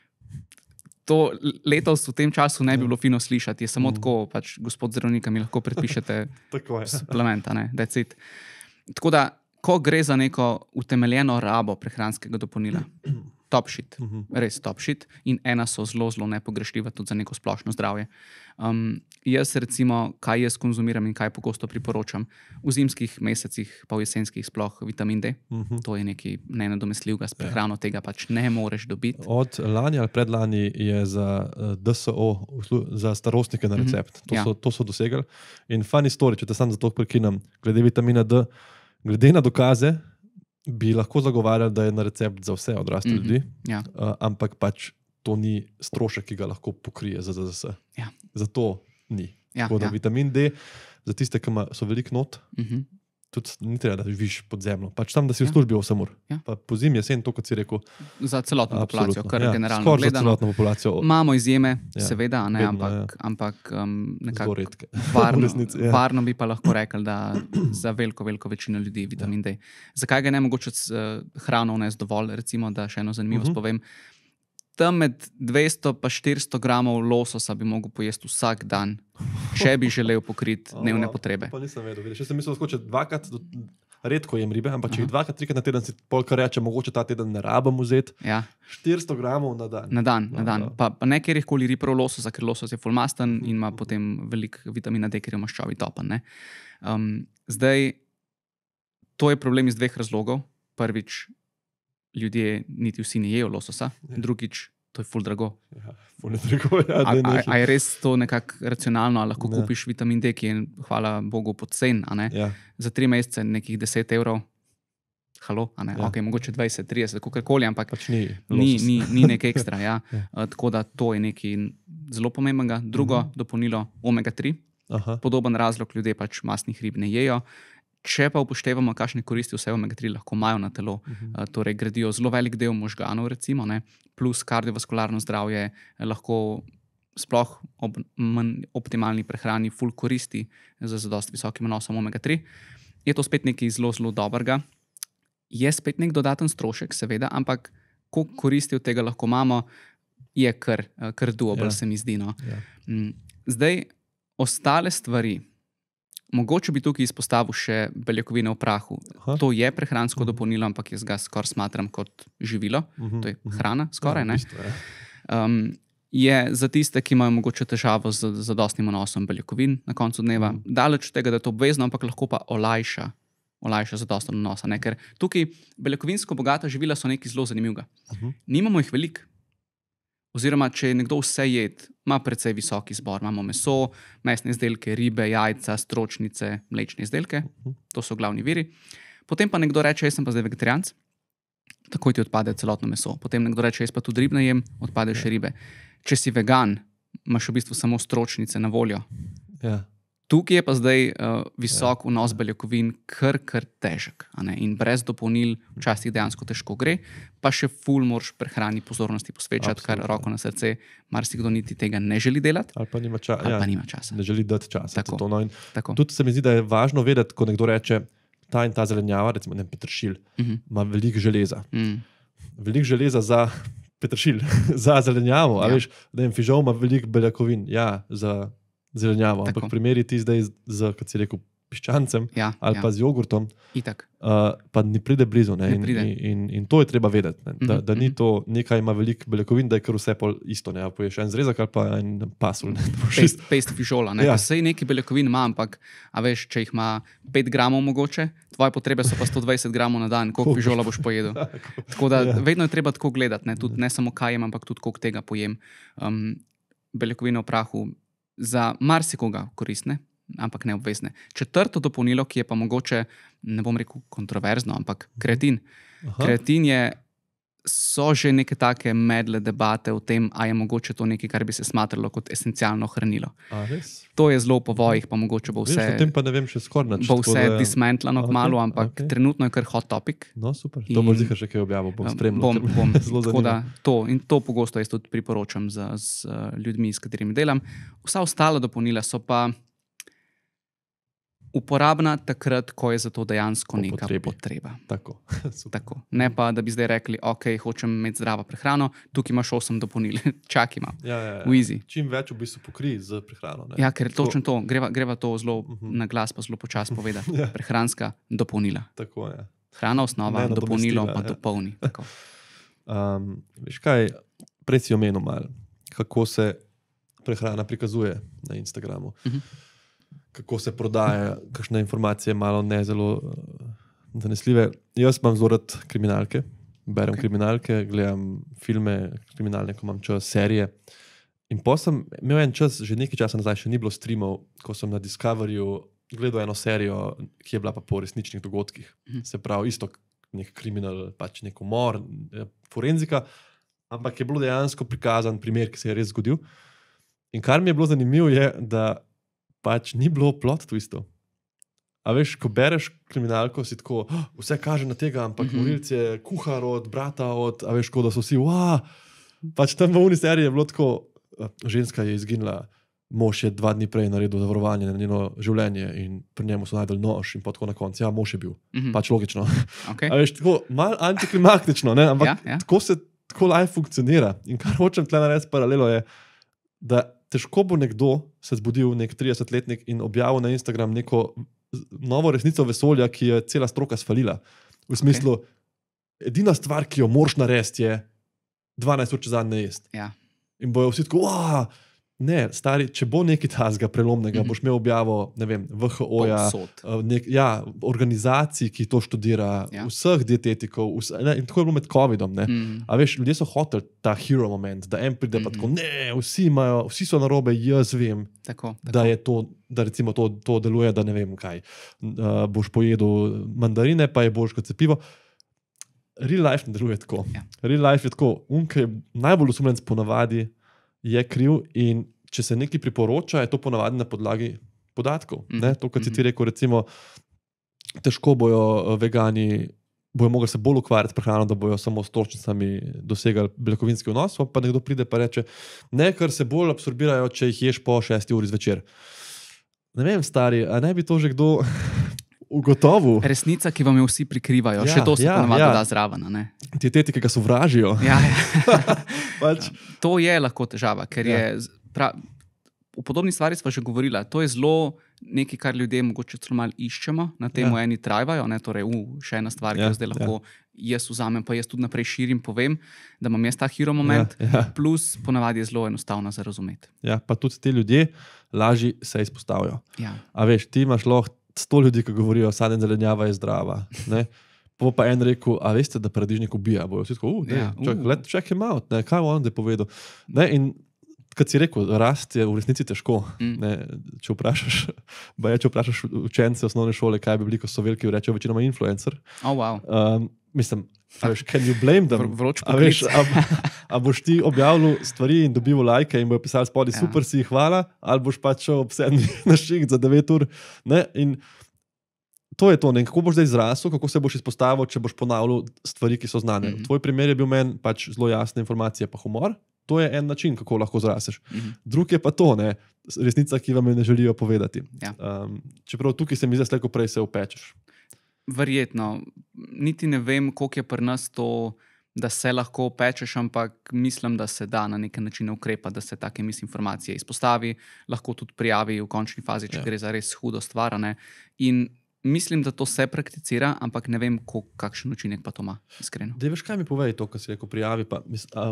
To letos v tem času ne bi bilo fino slišati, je samo mm. tako, pač gospod zdravnika mi lahko predpišete Tako je. suplementa, ne, that's it. Tako da, ko gre za neko utemeljeno rabo prehranskega dopolnila, top shit, Mhm. res top shit, in ena so zelo, zelo nepogrešljiva tudi za neko splošno zdravje. Um, jaz recimo, kaj jaz konzumiram in kaj pogosto priporočam, v zimskih mesecih, pa v jesenskih sploh vitamin D, Mhm. to je nekaj nenadomestljivega s prehrano, tega pač ne moreš dobiti. Od lani ali predlani je za uh, D S O, uslu- za starostnike na recept. To, Ja. so, to so dosegli. In funny story, če te sam zato prekinem, glede vitamina D, glede na dokaze, bi lahko zagovarjali, da je na recept za vse odrasle Mhm. ljudi, Ja. uh, ampak pač to ni strošek, ki ga lahko pokrije za Z Z S. Ja. Zato ni. Ja, Tako da ja. vitamin D, za tiste, ki ima- so veliko not, Mhm. tudi ni treba, da živiš pod zemljo. Pač tam, da si v Ja. službi vsem ur. Ja. Pa po zimi, jesen, to, kot si rekel, Za celotno populacijo, kar ja, generalno skoraj za gledano. celotno populacijo. Imamo izjeme, Ja, ja, seveda, a ne, vedno, ampak, ja. ampak um, Zelo nekako redke. varno, V resnici, ja. varno bi pa lahko rekli, da za veliko, veliko večino ljudi je vitamin D. Zakaj ga ne mogoče s uh, hrano vnesti dovolj? Recimo, da še eno zanimivost Mhm. uh -huh. povem. Tam med dvesto in štiristo gramov lososa bi mogel pojesti vsak dan, če bi želel pokriti dnevne potrebe. Pa nisem vedel. Vidiš, jaz sem mislil, da če dvakrat, do- redko jem ribe, ampak če Aha. jih dvakrat, trikrat na teden si polka reče, mogoče ta teden ne rabim vzeti. Ja, štiristo gramov na dan. na dan, na No, dan. no. Pa, pa ne kjerkoli riprov lososa, ker losos je fulmasten in ima potem veliko vitamina D, ker je v maščobi topen. ne. Um, zdaj, to je problem iz dveh razlogov. Prvič, ljudje niti vsi ne jejo lososa, Ja. drugič, to je ful drago. Ja, ful je drago, ja, A, da a, ne. a je res to nekako racionalno, ali lahko Ne. kupiš vitamin D, ki je, hvala Bogu, pocen, a ne? Ja, Za tri mesece nekih deset evrov, halo, a ne, Ja. ja. ok, mogoče dvajset, trideset, kakorkoli, ampak pač ni. ni, losos. ni, ni nekaj ekstra. Ja. Ja. Uh, tako da to je nekaj zelo pomembnega. Drugo, Mhm. dopolnilo omega tri, Aha. podoben razlog, ljudje pač masnih rib ne jejo. Če pa upoštevamo, kakšne koristi vse omega tri lahko imajo na telo, Mhm. uh, torej gradijo zelo velik del možganov, recimo, ne, plus kardiovaskularno zdravje, eh, lahko sploh ob manj optimalni prehrani ful koristi z zadosti visokim vnosom omega tri, je to spet nekaj zelo, zelo dobrega. Je spet nek dodaten strošek, seveda, ampak koliko koristi od tega lahko imamo, je kar, eh, kar doable, Ja. ja. se mi zdi. No. Ja. Mm, Zdaj, ostale stvari. Mogoče bi tukaj izpostavil še beljakovine v prahu. Aha. To je prehransko Mhm. dopolnilo, ampak jaz ga skoraj smatram kot živilo, Mhm, to je mhm. hrana, skoraj. Ja, v Ne? bistvu, ja. Um, je za tiste, ki imajo mogoče težavo z zadostnim vnosom beljakovin na koncu dneva, Mhm. daleč od tega, da je to obvezno, ampak lahko pa olajša, olajša zadosten vnos. a ne. Ker tukaj beljakovinsko bogata živila so nekaj zelo zanimivega. Mhm. Nimamo jih veliko. Oziroma, če je nekdo vse jed, ima precej visok izbor. Imamo meso, mesne izdelke, ribe, jajca, stročnice, mlečne izdelke, Mhm. to so glavni viri. Potem pa nekdo reče, jaz sem pa zdaj vegetarijanec, takoj ti odpade celotno meso. Potem nekdo reče, jaz pa tudi ribne jem, odpade še ribe. Če si vegan, imaš v bistvu samo stročnice na voljo. Ja. Tukaj je pa zdaj uh, visok ja. vnos beljakovin, kar, kar težek. In brez dopolnil včasih dejansko težko gre, pa še ful moraš prehrani pozornosti posvečati, kar roko na srce, marsikdo niti tega ne želi delati. Ali pa nima, ča ali ja, pa nima časa. Ne želi dati časa. Tako, to, no, tako. Tudi se mi zdi, da je važno vedeti, ko nekdo reče, ta in ta zelenjava, recimo ne peteršilj, uh -huh. ima veliko železa. Mm. Veliko železa za peteršilj, za zelenjavo. Ja. A veš, da jim fižol ima veliko beljakovin, ja, za zelenjavo. Tako. Ampak primeri ti zdaj z, kot si rekel, piščancem ja, ali ja. pa z jogurtom, Itak. Uh, pa ni pride blizu. Ne? Ne in, pride. in, in, in to je treba vedeti, ne? Da, Mm -hmm. da ni to nekaj ima veliko beljakovin, da je kar vse pol isto. Ne? Poješ en zrezek ali pa en pasulj. Pest, pest fižola. Ne? Ja. Sej neki beljakovin ima, ampak a veš, če jih ima pet gramov mogoče, tvoje potrebe so pa sto dvajset gramov na dan, koliko fižola boš pojedel. Tako da ja. vedno je treba tako gledati, ne? Tudi, ne samo kaj jem, ampak tudi koliko tega pojem. Um, beljakovine v prahu za marsikoga koristne, ampak ne obvezne. Četrto dopolnilo, ki je pa mogoče, ne bom rekel kontroverzno, ampak kreatin. Aha. Kreatin je, so že neke take medle debate o tem, a je mogoče to nekaj, kar bi se smatralo kot esencialno hranilo. A, res? To je zelo po vojih, pa mogoče bo vse, Veš, o tem pa ne vem še skoraj nič. bo vse da... dismentlano okay, kmalu, ampak okay. trenutno je kar hot topic. No, super. To bo zihar še kaj objavil, bom spremljal. Bom, bom. Zelo Tako da to, in to pogosto jaz tudi priporočam z, z ljudmi, s katerimi delam. Vsa ostala dopolnila so pa uporabna takrat, ko je za to dejansko po neka potrebi. potreba. Tako. Tako. Ne pa, da bi zdaj rekli, ok, hočem imeti zdravo prehrano, tukaj imaš osem dopolnil, čak imam. Ja, ja, ja. V easy. Čim več v bistvu pokrij z prehrano. Ne? Ja, ker je točno to, greva, greva to zelo uh -huh. na glas, pa zelo počas povedati. ja. Prehranska dopolnila. Tako je. Hrana osnova, dopolnilo pa ja. dopolni. um, veš kaj, prej si omenil malo, kako se prehrana prikazuje na Instagramu. Uh -huh. Kako se prodaja, kakšne informacije malo ne zelo uh, zanesljive. Jaz imam zelo rad kriminalke, berem okay. kriminalke, gledam filme kriminalne, ko imam čas, serije. In potem sem imel en čas, že nekaj časa nazaj, še ni bilo streamov, ko sem na Discoveryju gledal eno serijo, ki je bila pa po resničnih dogodkih. Mm. Se pravi, isto nek kriminal, pač nek umor, forenzika, ampak je bilo dejansko prikazan primer, ki se je res zgodil. In kar mi je bilo zanimivo je, da pač ni bilo plot twistov. A veš, ko bereš kriminalko, si tako, oh, vse kaže na tega, ampak mm-hmm. morilc je kuhar od brata, od, a veš, ko da so vsi, wow! Pač tam v uni seriji je bilo tako, ženska je izginila, mož je dva dni prej naredil zavarovanje na njeno življenje in pri njemu so najdel nož in pa tako na koncu, ja, mož je bil. Mm-hmm. Pač logično. Okay. A veš, tako malo antiklimaktično, ne? Ampak ja, ja. tako se, tako life funkcionira. In kar hočem tle narediti paralelo je, da težko bo nekdo se zbudil, nek tridesetletnik in objavil na Instagram neko novo resnico vesolja, ki je cela stroka sfalila. V smislu, okay. edina stvar, ki jo moraš narediti, je dvanajst ur čez dan ne jesti. Ja. In bojo vsi tako, wow! Ne, stari, če bo nekaj tazga prelomnega, mm-hmm. boš imel objavo, ne vem, V H O-ja, nek, ja, organizacij, ki to študira, ja. vseh dietetikov, vse, ne, in tako je bilo med covidom, ne. Mm-hmm. A veš, ljudje so hoteli ta hero moment, da en pride mm-hmm. pa tako, ne, vsi imajo, vsi so narobe, jaz vem, tako, tako. da je to, da recimo to, to deluje, da ne vem kaj, uh, boš pojedel mandarine, pa je boš kot cepivo. Real life ne deluje tako. Ja. Real life je tako, unke je najbolj osumljenc ponavadi, je kriv in če se nekaj priporoča, je to ponavadi na podlagi podatkov. Mm -hmm. To, kar si ti rekel, recimo, težko bojo vegani, bojo mogli se bolj ukvarjati s prehrano, da bojo samo s točnicami dosegali beljakovinski vnos, pa nekdo pride pa reče, ne, ker se bolj absorbirajo, če jih ješ po šesti uri zvečer. Ne vem, stari, a ne bi to že kdo ugotovil? Resnica, ki vam jo vsi prikrivajo, ja, še to se ja, ponavadi ja. da zraven, ne? Dietetike, ki sovražijo. Ja, ja. pač. To je lahko težava, ker ja. je pra, v podobni stvari sva že govorila, to je zelo nekaj, kar ljudje mogoče celo malo iščemo, na tem ja. eni trajvajo, ne, torej, uh, še ena stvar, ja, ki zdaj lahko ja. jaz vzamem, pa jaz tudi naprej širim, povem, da imam jaz ta hero moment, ja, ja. plus ponavadi je zelo enostavno za razumeti. Ja, pa tudi ti ljudje lažje se izpostavijo. Ja. A veš, ti imaš lahko sto ljudi, ki govorijo, sadna zelenjava je zdrava, ne? Po pa en rekel, a veste, da paradižnik ubija, bojo vsi tako, uh, ne, ja, čak, uh. let check him out, ne, kaj on je povedal. Ne, in kot si rekel, rast je v resnici težko. Mm. Ne, če vprašaš, baje, če vprašaš učence osnovne šole, kaj bi bili, ko so veliki, rečejo večinoma influencer. Oh, wow. Um, mislim, a veš, can you blame them? Vroč A veš, poklic. a, a boš ti objavil stvari in dobil lajke in bojo pisali spodaj, Ja. super si, hvala, ali boš pač šel ob sedmih na šiht za devet ur. Ne? In to je to, ne? Kako boš zdaj zrasel, kako se boš izpostavil, če boš ponavljal stvari, ki so znane. Mhm. Tvoj primer je bil meni pač zelo jasna informacija, pa humor. To je en način, kako lahko zraseš. Mhm. Drug je pa to, ne? Resnica, ki vam je ne želijo povedati. Ja. Um, čeprav tukaj se mi zdi, slej ko prej se upečeš. Verjetno. Niti ne vem, koliko je pri nas to, da se lahko pečeš, ampak mislim, da se da na neke načine ukrepa, da se take misinformacije izpostavi, lahko tudi prijavi v končni fazi, če Ja. ja. gre za res hudo stvar. a ne. In mislim, da to se prakticira, ampak ne vem, kol- kakšen učinek pa to ima, iskreno. Dej, veš, kaj mi povej to, kar si rekel, prijavi. Pa, mis, a,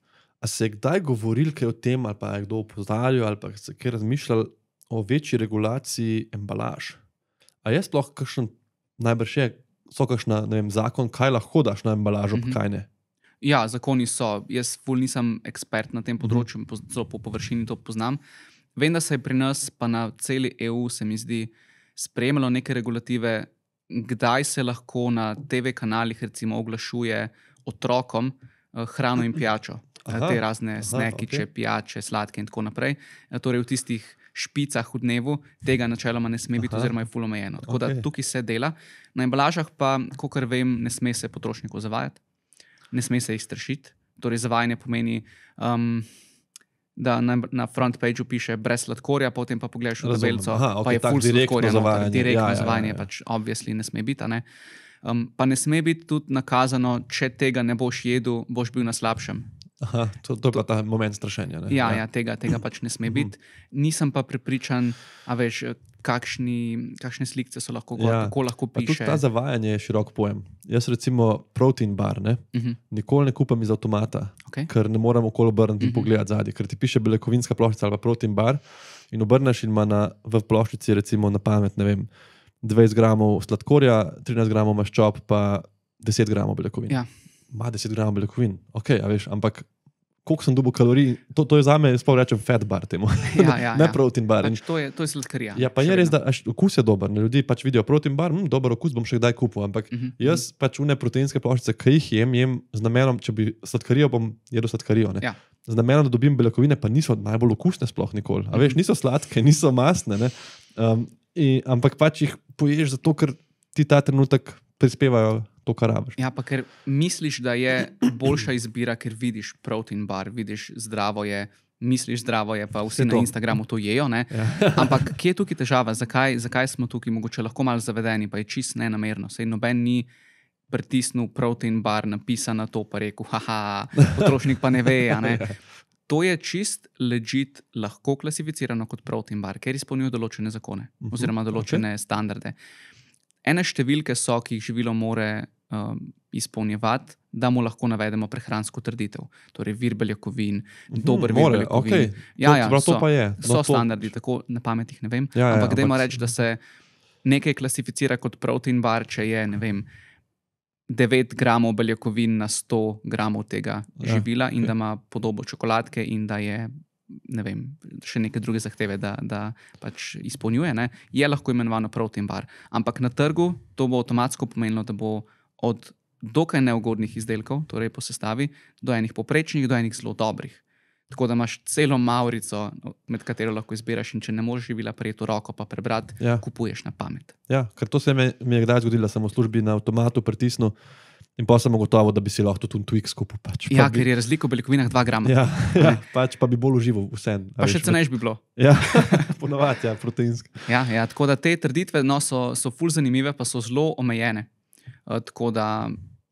a se je kdaj govoril kaj o tem, ali pa je kdo opozarjal, ali pa se je kaj razmišljal o večji regulaciji embalaž? A je sploh kakšen, najbrž je, so kakšna, ne vem, zakon, kaj lahko daš na embalažo, Mhm. pa kaj ne? Ja, zakoni so. Jaz ful nisem ekspert na tem področju, mm -hmm. zelo po površini to poznam. Vem, da se je pri nas, pa na celi E U, se mi zdi, sprejemalo neke regulative, kdaj se lahko na T V kanalih recimo oglašuje otrokom eh, hrano in pijačo. Eh, Aha, Te razne aha, snekiče, okej. pijače, sladke in tako naprej. Eh, Torej v tistih špicah v dnevu tega načeloma ne sme biti, Aha. oziroma je ful omejeno. Tako da Okej. tukaj se dela. Na embalažah pa, kolikor vem, ne sme se potrošnikov zavajati. Ne sme se jih strašiti. Torej, zavajanje pomeni, um, da na, na front pageu piše brez sladkorja, potem pa pogledaš v Razumem. tabelico, Aha, pa okej, je tako full direktno sladkorja. noter. zavajanje. Direktno Ja, ja, ja, zavajanje ja. pač obviously ne sme biti. a Ne? Um, pa ne sme biti tudi nakazano, če tega ne boš jedel, boš bil na slabšem. Aha, to, to je pa ta moment strašenja. Ne? Ja, ja tega, tega pač ne sme Mhm. biti. Nisem pa prepričan, a veš, kakšni, kakšne slike so lahko gor, Ja, kako lahko Pa tudi piše. ta zavajanje je širok pojem. Jaz recimo protein bar, ne? Mhm, Nikoli ne kupam iz avtomata, okej. ker ne morem okoli obrniti in Mhm. pogledati zadaj, ker ti piše beljakovinska ploščica ali pa protein bar in obrneš in ima na, v ploščici recimo na pamet, ne vem, dvajset gramov sladkorja, trinajst gramov maščob, pa deset gramov beljakovin. Ja. Ma deset gramov beljakovin, ok, a veš, ampak koliko sem dobil kalorij, to, to je za me, sploh rečem fat bar temu, Ja, ja, ne ja. protein bar. In Pač to je, to je sladkarija. Ja, pa še je res, vedno. da až, okus je dober. Ne, ljudje pač vidijo protein bar, hm, dober okus, bom še kdaj kupil. Ampak Mhm, jaz pač une proteinske ploščice, ki jih jem, jem z namenom, če bi sladkarijo, bom jedel sladkarijo. Ne. Ja. Z namenom, da dobim beljakovine, pa niso najbolj okusne, sploh nikoli. A veš, niso sladke, niso mastne. Ne. Um, in, ampak pač jih poješ zato, ker ti ta trenutek prispevajo to, kar rabiš. Ja, pa ker misliš, da je boljša izbira, ker vidiš protein bar, vidiš zdravo je, misliš zdravo je, pa vsi Vse na to. Instagramu to jejo. Ne? Ja. Ampak kje je tukaj težava? Zakaj, zakaj smo tukaj mogoče lahko malo zavedeni, pa je čist nenamerno. Sej noben ni pritisnil protein bar, napisan na to, pa rekel, haha, potrošnik pa ne ve. a Ne? To je čist legit lahko klasificirano kot protein bar, ker izpolnjuje določene zakone Mhm, oziroma določene okay. standarde. Ene številke so, ki jih živilo more um, izpolnjevati, da mu lahko navedemo prehransko trditev. Torej, vir beljakovin, Mhm, dober vir more, beljakovin. okej. Ja, To- ja, prav to so, pa je. No, so to- standardi, tako na pamet jih ne vem. Ja, ja, ampak dajmo ampak- reči, da se nekaj klasificira kot protein bar, če je ne vem, devet gramov beljakovin na sto gramov tega Ja, živila in okej. da ima podobo čokoladke in da je ne vem, še neke druge zahteve, da, da pač izpolnjuje, ne, je lahko imenovano protein bar. Ampak na trgu to bo avtomatsko pomenilo, da bo od dokaj neugodnih izdelkov, torej po sestavi, do enih poprečnih, do enih zelo dobrih. Tako da imaš celo maurico, med katero lahko izbiraš, in če ne moreš živila prijeti v roko pa prebrati, Ja. kupuješ na pamet. Ja, ker to se mi, mi je kdaj zgodilo, da sem v službi na avtomatu pritisnil in pa sem ugotovil, da bi si lahko tudi Twix kupil. Pač, pa Ja, bi, ker je razlika v beljakovinah dva grama. ja, ja, pač pa bi bolj užival vse. Pa še cenejš bi bilo. Ja, ponovadi, ja, proteinski. Ja, ja, tako da te trditve no, so, so ful zanimive, pa so zelo omejene. Uh, tako da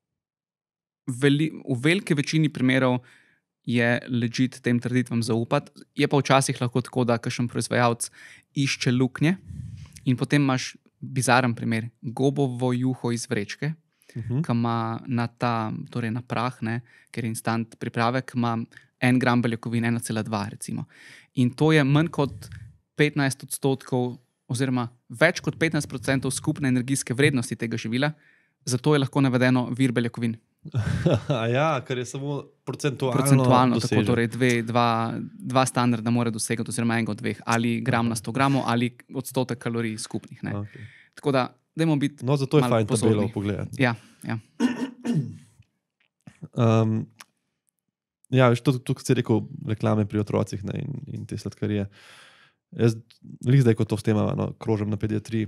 veli, v veliki večini primerov je legit tem trditvam zaupati. Je pa včasih lahko tako, da kakšen proizvajalec išče luknje in potem imaš bizaren primer, gobovo juho iz vrečke, Mhm. ki ima na ta, torej na prah, ne, ker je instant pripravek, ima en gram beljakovin, ena cela dva recimo. In to je manj kot petnajst odstotkov, oziroma več kot petnajst odstotkov skupne energijske vrednosti tega živila, zato je lahko navedeno vir beljakovin. ja, ker je samo procentualno, procentualno tako, dosežen. torej dve, dva, dva standarda mora dosegati, oziroma enega od dveh, ali gram na sto gramov, ali odstotek kalorij skupnih. Ne. Okay. Tako da, dajmo biti No, zato je malo fajn pozorni. tabelo pogledati. Ja, ja. Um, ja, veš, to, to, kot si rekel, reklame pri otrocih, ne, in, in te sladkarije. Jaz, lih zdaj, ko to s tem no, krožem na pediatriji,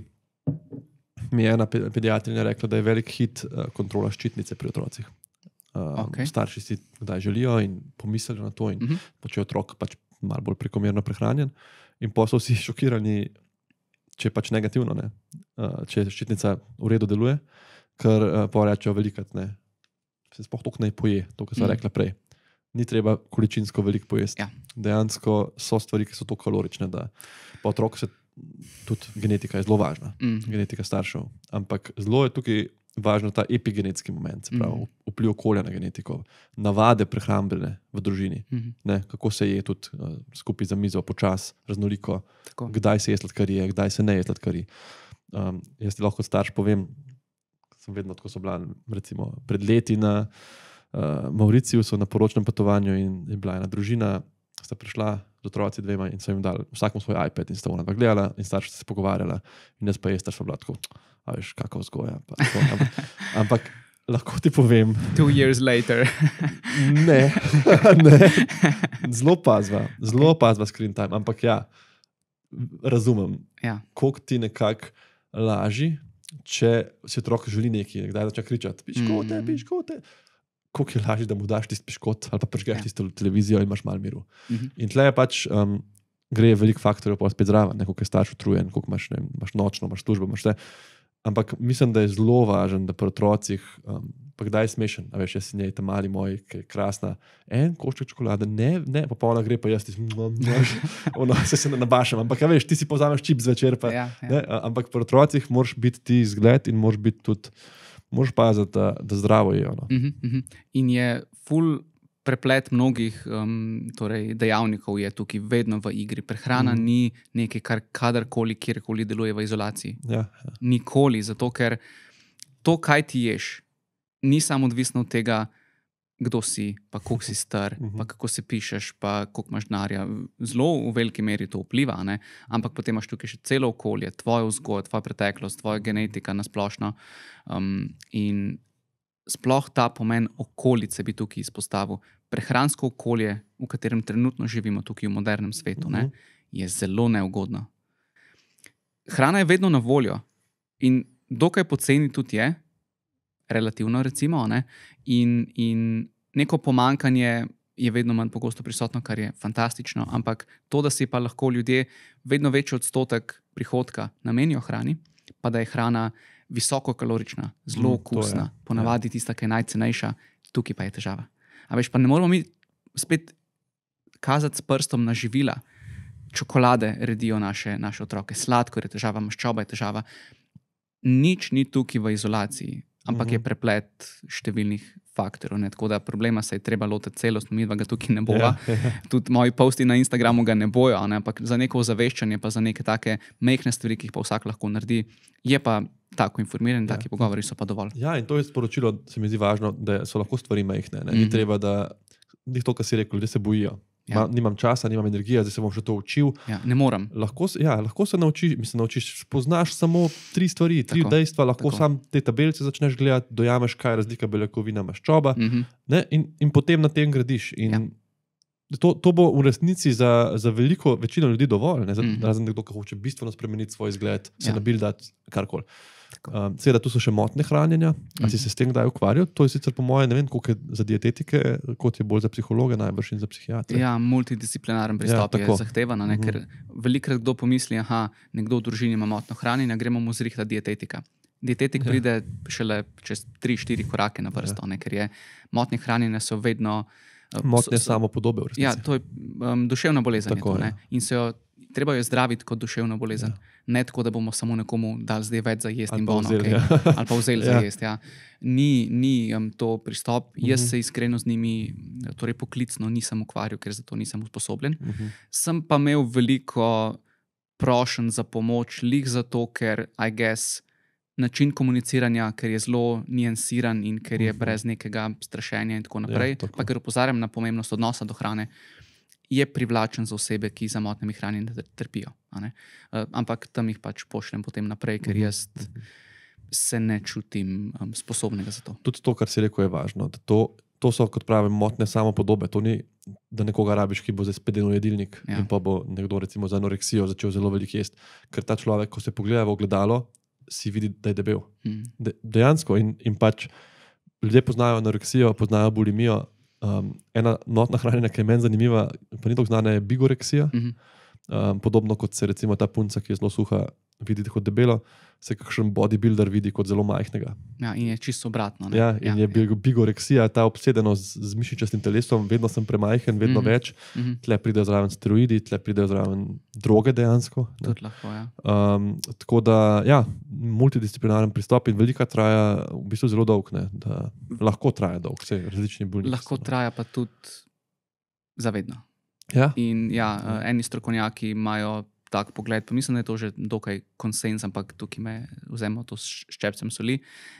mi je ena pediatrinja rekla, da je velik hit uh, kontrola ščitnice pri otrocih. Uh, Okay. Starši si kdaj želijo in pomislijo na to, in Mhm. če je otrok pač malo bolj prekomerno prehranjen, in pa so vsi šokirani, če je pač negativno, ne? Uh, če ščitnica v redu deluje, ker uh, pa rečejo velikrat, ne, se sploh toliko ne poje, to, kar sem Mhm. rekla prej. Ni treba količinsko veliko pojesti. Ja. Dejansko so stvari, ki so tako kalorične, da pa otrok se tudi genetika je zelo važna, Mhm. genetika staršev. Ampak zelo je tukaj važno ta epigenetski moment, se pravi Mhm. vpliv okolja na genetiko, navade prehrambene v družini, Mhm. ne, kako se je tudi uh, skupaj za mizo počas, raznoliko, Tako. kdaj se je sladkarije, kdaj se ne je sladkarije. Um, jaz ti lahko kot starš povem, sem vedno tako so bila, recimo pred leti na uh, Mauriciusu na poročnem potovanju in je bila ena družina, sta prišla z otroci dvema in so jim dali vsakmu svoj iPad in sta ona dva gledala in starši sta se pogovarjala in jaz pa jaz starš pa bila tako, a veš, kakva vzgoja. Pa, tako, ampak, ampak lahko ti povem, Two years later. ne, ne, zelo pazva, zelo okay. pazva screen time, ampak ja, razumem, Ja. koliko ti nekako laži, če si otrok želi nekaj, kdaj začne kričati, piškote, Mhm. piškote. Koliko je lažje, da mu daš tisti piškot ali pa prežgeš Ja. tisto televizijo in imaš malo miru. Mhm. In tle je pač, um, gre veliko faktorjev pa spet zraven, ne, koliko je starš utrujen, koliko imaš, ne, vem, imaš nočno, imaš službo, imaš vse. Ampak mislim, da je zelo važno, da pri otrocih, um, pa kdaj je smešen, a veš, jaz si njej ta mali moj, ki je krasna, en košček čokolade, ne, ne, pa pa ona gre pa jaz, ti ono, se se nabašam, ampak ja, veš, ti si povzameš čip zvečer, pa, Ja, ja. ne, a- ampak pri otrocih moraš biti ti zgled in moraš biti tudi, moraš paziti, da, da zdravo je. No. Mhm, mhm. In je ful preplet mnogih um, torej dejavnikov je tukaj vedno v igri. Prehrana Mhm. ni nekaj, kar kadarkoli, kjerkoli deluje v izolaciji. Ja, ja. Nikoli, zato ker to, kaj ti ješ, ni samo odvisno od tega, kdo si, pa koliko si star, Mhm. pa kako se pišeš, pa koliko imaš denarja. Zelo v veliki meri to vpliva, ne? Ampak potem imaš tukaj še celo okolje, tvojo vzgojo, tvoja preteklost, tvoja genetika na splošno. Um, in sploh ta pomen okolice bi tukaj izpostavil. Prehransko okolje, v katerem trenutno živimo tukaj v modernem svetu, ne, Mhm. je zelo neugodno. Hrana je vedno na voljo in dokaj poceni tudi je, relativno recimo, ne, in, in neko pomankanje je vedno manj pogosto prisotno, kar je fantastično, ampak to, da si pa lahko ljudje vedno večji odstotek prihodka namenijo hrani, pa da je hrana visokokalorična, zelo Mm, to je, okusna, ponavadi tista, ki je najcenejša, tukaj pa je težava. A veš, pa ne moramo mi spet kazati s prstom na živila. Čokolade redijo naše, naše otroke, sladkor je težava, maščoba je težava. Nič ni tukaj v izolaciji, ampak Mhm. je preplet številnih faktorjev. Ne? Tako da problema se je treba lotiti celostno, mi dva ga tukaj ne bova. Ja, ja. Tudi moji posti na Instagramu ga ne bojo, a ne? Ampak za neko ozaveščanje, pa za neke take mehke stvari, ki jih pa vsak lahko naredi, je pa tako informiran, Ja. taki pogovori so pa dovolj. Ja, in to je sporočilo, se mi zdi važno, da so lahko stvari majhne. Ne? Ni Mhm. treba, da ni to, kar si rekel, ljudje se bojijo. Ja. Ma, nimam časa, nimam energije, zdaj se bom še to učil. Ja, ne morem. Lahko, se- ja, lahko se naučiš, mislim, naučiš, spoznaš samo tri stvari, tri Tako, dejstva, lahko tako. sam te tabelice začneš gledati, dojameš, kaj je razlika beljakovina, maščoba, Mhm. ne, in, in potem na tem gradiš. In Ja. to, to bo v resnici za, za veliko večino ljudi dovolj, ne, za, Mhm. razen nekdo, ki hoče bistveno spremeniti svoj izgled, se Ja. nabildati karkoli. Tako. Um, Seveda, tu so še motnje hranjenja. A si Mhm. se s tem kdaj ukvarjal? To je sicer po mojem, ne vem, koliko je za dietetike, kot je bolj za psihologe, najbrž in za psihiatre. Ja, multidisciplinaren pristop Ja, je tako. zahtevan, a ne, Mhm. ker velikokrat kdo pomisli, da nekdo v družini ima motnjo hranjenja, gremo mu zrihtati dietetika. Dietetik Ja. pride šele čez tri štiri korake na vrsto, ne, ker je motnje hranjenja so vedno eh, Motnje so- so- samo podobe, v resnici. Ja, to je um, duševna bolezen. Je Tako, to, ne? ja. In se jo treba jo zdraviti kot duševno bolezen. Ja. Ne tako, da bomo samo nekomu dali zdaj več za jesti Ali in pa bono, vzeli, okay? ja. Ali pa vzeli Ja. za jesti. Ja. Ni, ni um, to pristop. Jaz Mhm. se iskreno z njimi, torej poklicno, nisem ukvarjal, ker za to nisem usposobljen. Mhm. Sem pa imel veliko prošenj za pomoč, lih zato, ker, I guess, način komuniciranja, ker je zelo niansiran in ker je Mhm. brez nekega strašenja in tako naprej, Ja, tako. pa ker opozarjam na pomembnost odnosa do hrane, je privlačen za osebe, ki za motnjami hranjenja tr- trpijo. A ne? Uh, ampak tam jih pač pošljem potem naprej, ker Mhm. jaz se ne čutim um, sposobnega za to. Tudi to, kar si rekel, je važno. Da To, to so, kot pravim, motnje samopodobe. To ni, da nekoga rabiš, ki bo zdaj spet delal jedilnik Ja. in pa bo nekdo recimo za anoreksijo začel zelo veliko jesti. Ker ta človek, ko se pogleda v ogledalo, si vidi, da je debel. Mm. De, dejansko in, in pač ljudje poznajo anoreksijo, poznajo bulimijo. Um, ena motna hranjenja, ki je meni zanimiva, pa ni tako znana, je bigoreksija. Mhm. Um, podobno kot se recimo ta punca, ki je zelo suha, vidi kot debelo, se kakšen bodybuilder vidi kot zelo majhnega. Ja, in je čisto obratno. Ne? Ja, in je bil bigoreksija, ta obsedenost z, z mišičastim telesom, vedno sem premajhen, vedno Mhm. več. Mhm. Tle pridejo zraven steroidi, tle pridejo zraven droge dejansko. ne. Tudi lahko, ja. Um, tako da, ja, multidisciplinaren pristop in velika traja v bistvu zelo dolg, ne, da lahko traja dolg, vse različni bolniki. Lahko so, no. traja pa tudi zavedno. Ja, In ja, uh, eni strokovnjaki imajo tak pogled, pa mislim, da je to že dokaj konsens, ampak tukaj me vzemimo to s ščepcem soli,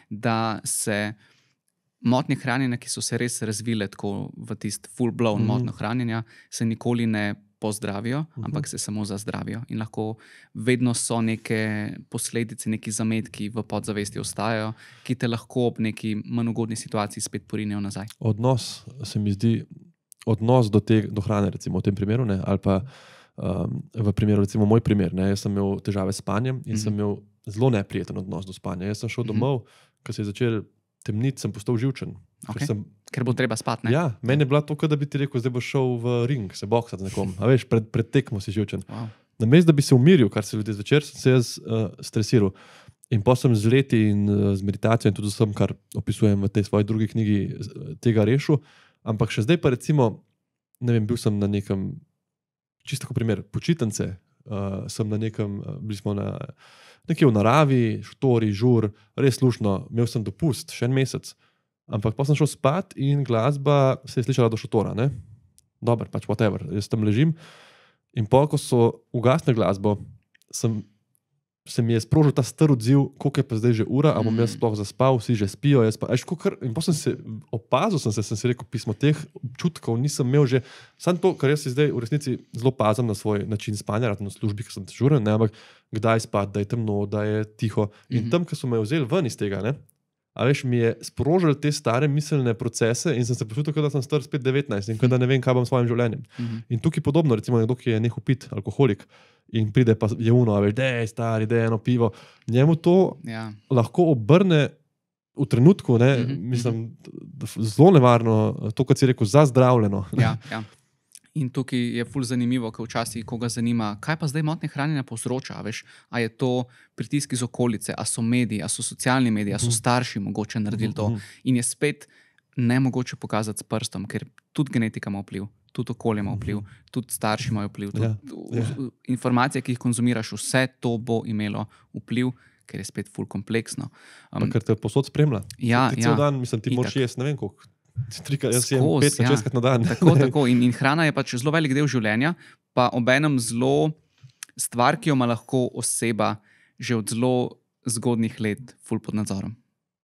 da se motnje hranjenja, ki so se res razvile tako v tisti full-blown Mhm. mm -hmm. motnjo hranjenja, se nikoli ne pozdravijo, mm Mhm. -hmm. ampak se samo zazdravijo. In lahko vedno so neke posledice, neki zametki v podzavesti ostajajo, ki te lahko ob neki manj ugodni situaciji spet porinejo nazaj. odnos se mi zdi, odnos do, te, do hrane, recimo v tem primeru, ne, ali pa um, v primeru, recimo moj primer, ne, jaz sem imel težave s spanjem in mm -hmm. sem imel zelo neprijeten odnos do spanja. Jaz sem šel Mhm. domov, ko se je začel temniti, sem postal živčen. ker Okej. sem Ker bo treba spati. Ne? Ja, meni je bilo to, kot da bi ti rekel, zdaj boš šel v ring, se boksati z nekom. A veš, pred, pred tekmo si živčen. Wow. Namesto da bi se umiril, kar se ljudje zvečer, sem se jaz uh, stresiral. In pa sem z leti in uh, z meditacijo in tudi vsem, kar opisujem v tej svoji drugi knjigi, uh, tega rešil. Ampak še zdaj pa recimo, ne vem, bil sem na nekem, čisto kot primer, počitnice, uh, sem na nekem, uh, bili smo na nekje v naravi, štori, žur, res slušno, imel sem dopust, še en mesec. Ampak pa sem šel spat in glasba se je slišala do šotora. Ne? Dober, pač whatever. Jaz tam ležim in pol, ko so ugasnili glasbo, sem, se mi je sprožil ta star odziv, koliko je pa zdaj že ura, ali bom jaz sploh zaspal, vsi že spijo. Jaz pa, eš, kar, in potem sem se opazil, sem se, sem si rekel, pismo teh občutkov nisem imel že. Samo to, kar jaz si zdaj v resnici zelo pazim na svoj način spanja, rad na službi, ker sem dežuren, ne, ampak kdaj spati, da je temno, da je tiho. In Mhm. tam, ko so me vzeli ven iz tega, ne, a veš, mi je sprožil te stare miselne procese in sem se počutil, kot da sem star spet devetnajst in kot da ne vem, kaj bom s svojim življenjem. Mhm. In tukaj podobno, recimo nekdo, ki je nehal piti, alkoholik in pride pa je uno, a veš, da je stari, da je eno pivo. Njemu to Ja. lahko obrne v trenutku, ne, Mhm, mislim, d- zelo nevarno, to, kot si rekel, zazdravljeno. Ja, ja. In tukaj je ful zanimivo, ker včasih koga zanima, kaj pa zdaj motnje hranjenja povzroča. a Veš, a je to pritisk iz okolice, a so mediji, a so socialni mediji, a so starši mogoče naredili to. In je spet ne mogoče pokazati s prstom, ker tudi genetika ima vpliv, tudi okolje ima vpliv, tudi starši imajo vpliv. Tudi, Ja, v- v- informacije, ki jih konzumiraš, vse to bo imelo vpliv, ker je spet ful kompleksno. Pa ker te posod spremlja. Ja, ti cel ja. dan, mislim, ti Itak. moraš jesti, ne vem koliko. Trikrat, jaz jem Skoz, pet, ja. šestkrat na dan. Tako, tako. In, in hrana je pač zelo velik del življenja, pa obenem zelo stvar, ki jo ima lahko oseba že od zelo zgodnih let, ful pod nadzorom.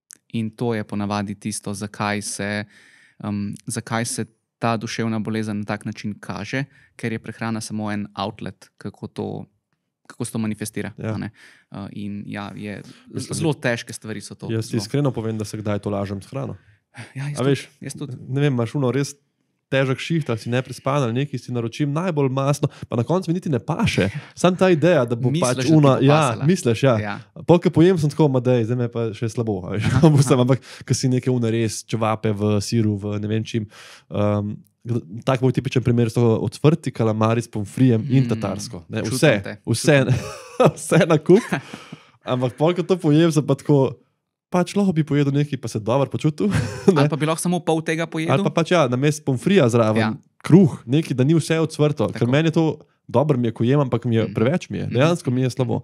In to je ponavadi tisto, zakaj se, um, zakaj se ta duševna bolezen na tak način kaže, ker je prehrana samo en outlet, kako to. Kako se to manifestira. Ja. Ja. Uh, in ja, je, Mislim, zelo težke stvari so to. Jaz ti zelo. iskreno povem, da se kdaj to lažem s hrano. Ja, jaz A tudi, veš, jaz tudi. ne vem, imaš uno res težek šiht, ali si ne prespan, ali nekaj si naročim najbolj masno, pa na koncu mi niti ne paše. Sam ta ideja, da bo Misliš, pač da ti uno, bo ja, pasala. misliš, ja. Ja. Polk, ko pojem, sem tako, madej, zdaj me je pa še slabo. a veš. Mislim, ampak, ko si neke une res čevape v siru, v ne vem čim. Um, tak moj tipičen primer so odvrti kalamari s pomfrijem in Mm, tatarsko. Ne, čutim vse, te, vse, vse na kup. Ampak polk, ko to pojem, sem pa tako, pač lahko bi pojedel nekaj, pa se dobro počutil. Ne. Ali pa bi lahko samo pol tega pojedel? Ali pa pač ja, na mestu pomfrija zraven, Ja. ja. kruh, nekaj, da ni vse odsvrto. Ker Tako. meni je to dobro, mi je, ko jem, ampak mi je Mhm. preveč, mi je, Mhm. dejansko mi je slabo.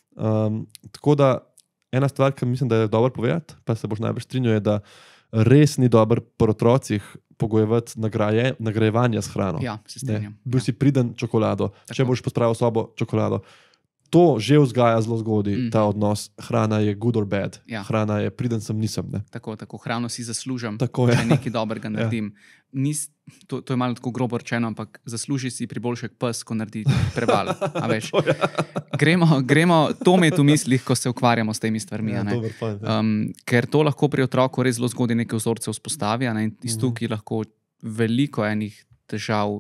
Um, tako da ena stvar, ki mislim, da je dobro povedati, pa se boš najbrž strinjal, je, da res ni dobro pri otrocih pogojevati nagraje, nagrajevanja s hrano. Ja, se Ne, strinjam. bil Ja. si priden čokolado, Tako. če Tako. boš pospravil sobo čokolado. to že vzgaja zelo zgodaj, Mhm. ta odnos, hrana je good or bad, Ja. hrana je priden sem, nisem. Ne? Tako, tako hrano si zaslužim, Tako je. če nekaj dobrega naredim. Nis, to, to je malo tako grobo rečeno, ampak zasluži si priboljšek pes, ko naredi preval. A veš? Gremo, gremo, to me je v mislih, ko se ukvarjamo s temi stvarmi. Ja, a ne. dober point, ja. Um, ker to lahko pri otroku res zelo zgodaj neke vzorce vzpostavi, a ne, in iz Mhm. tukaj lahko veliko enih težav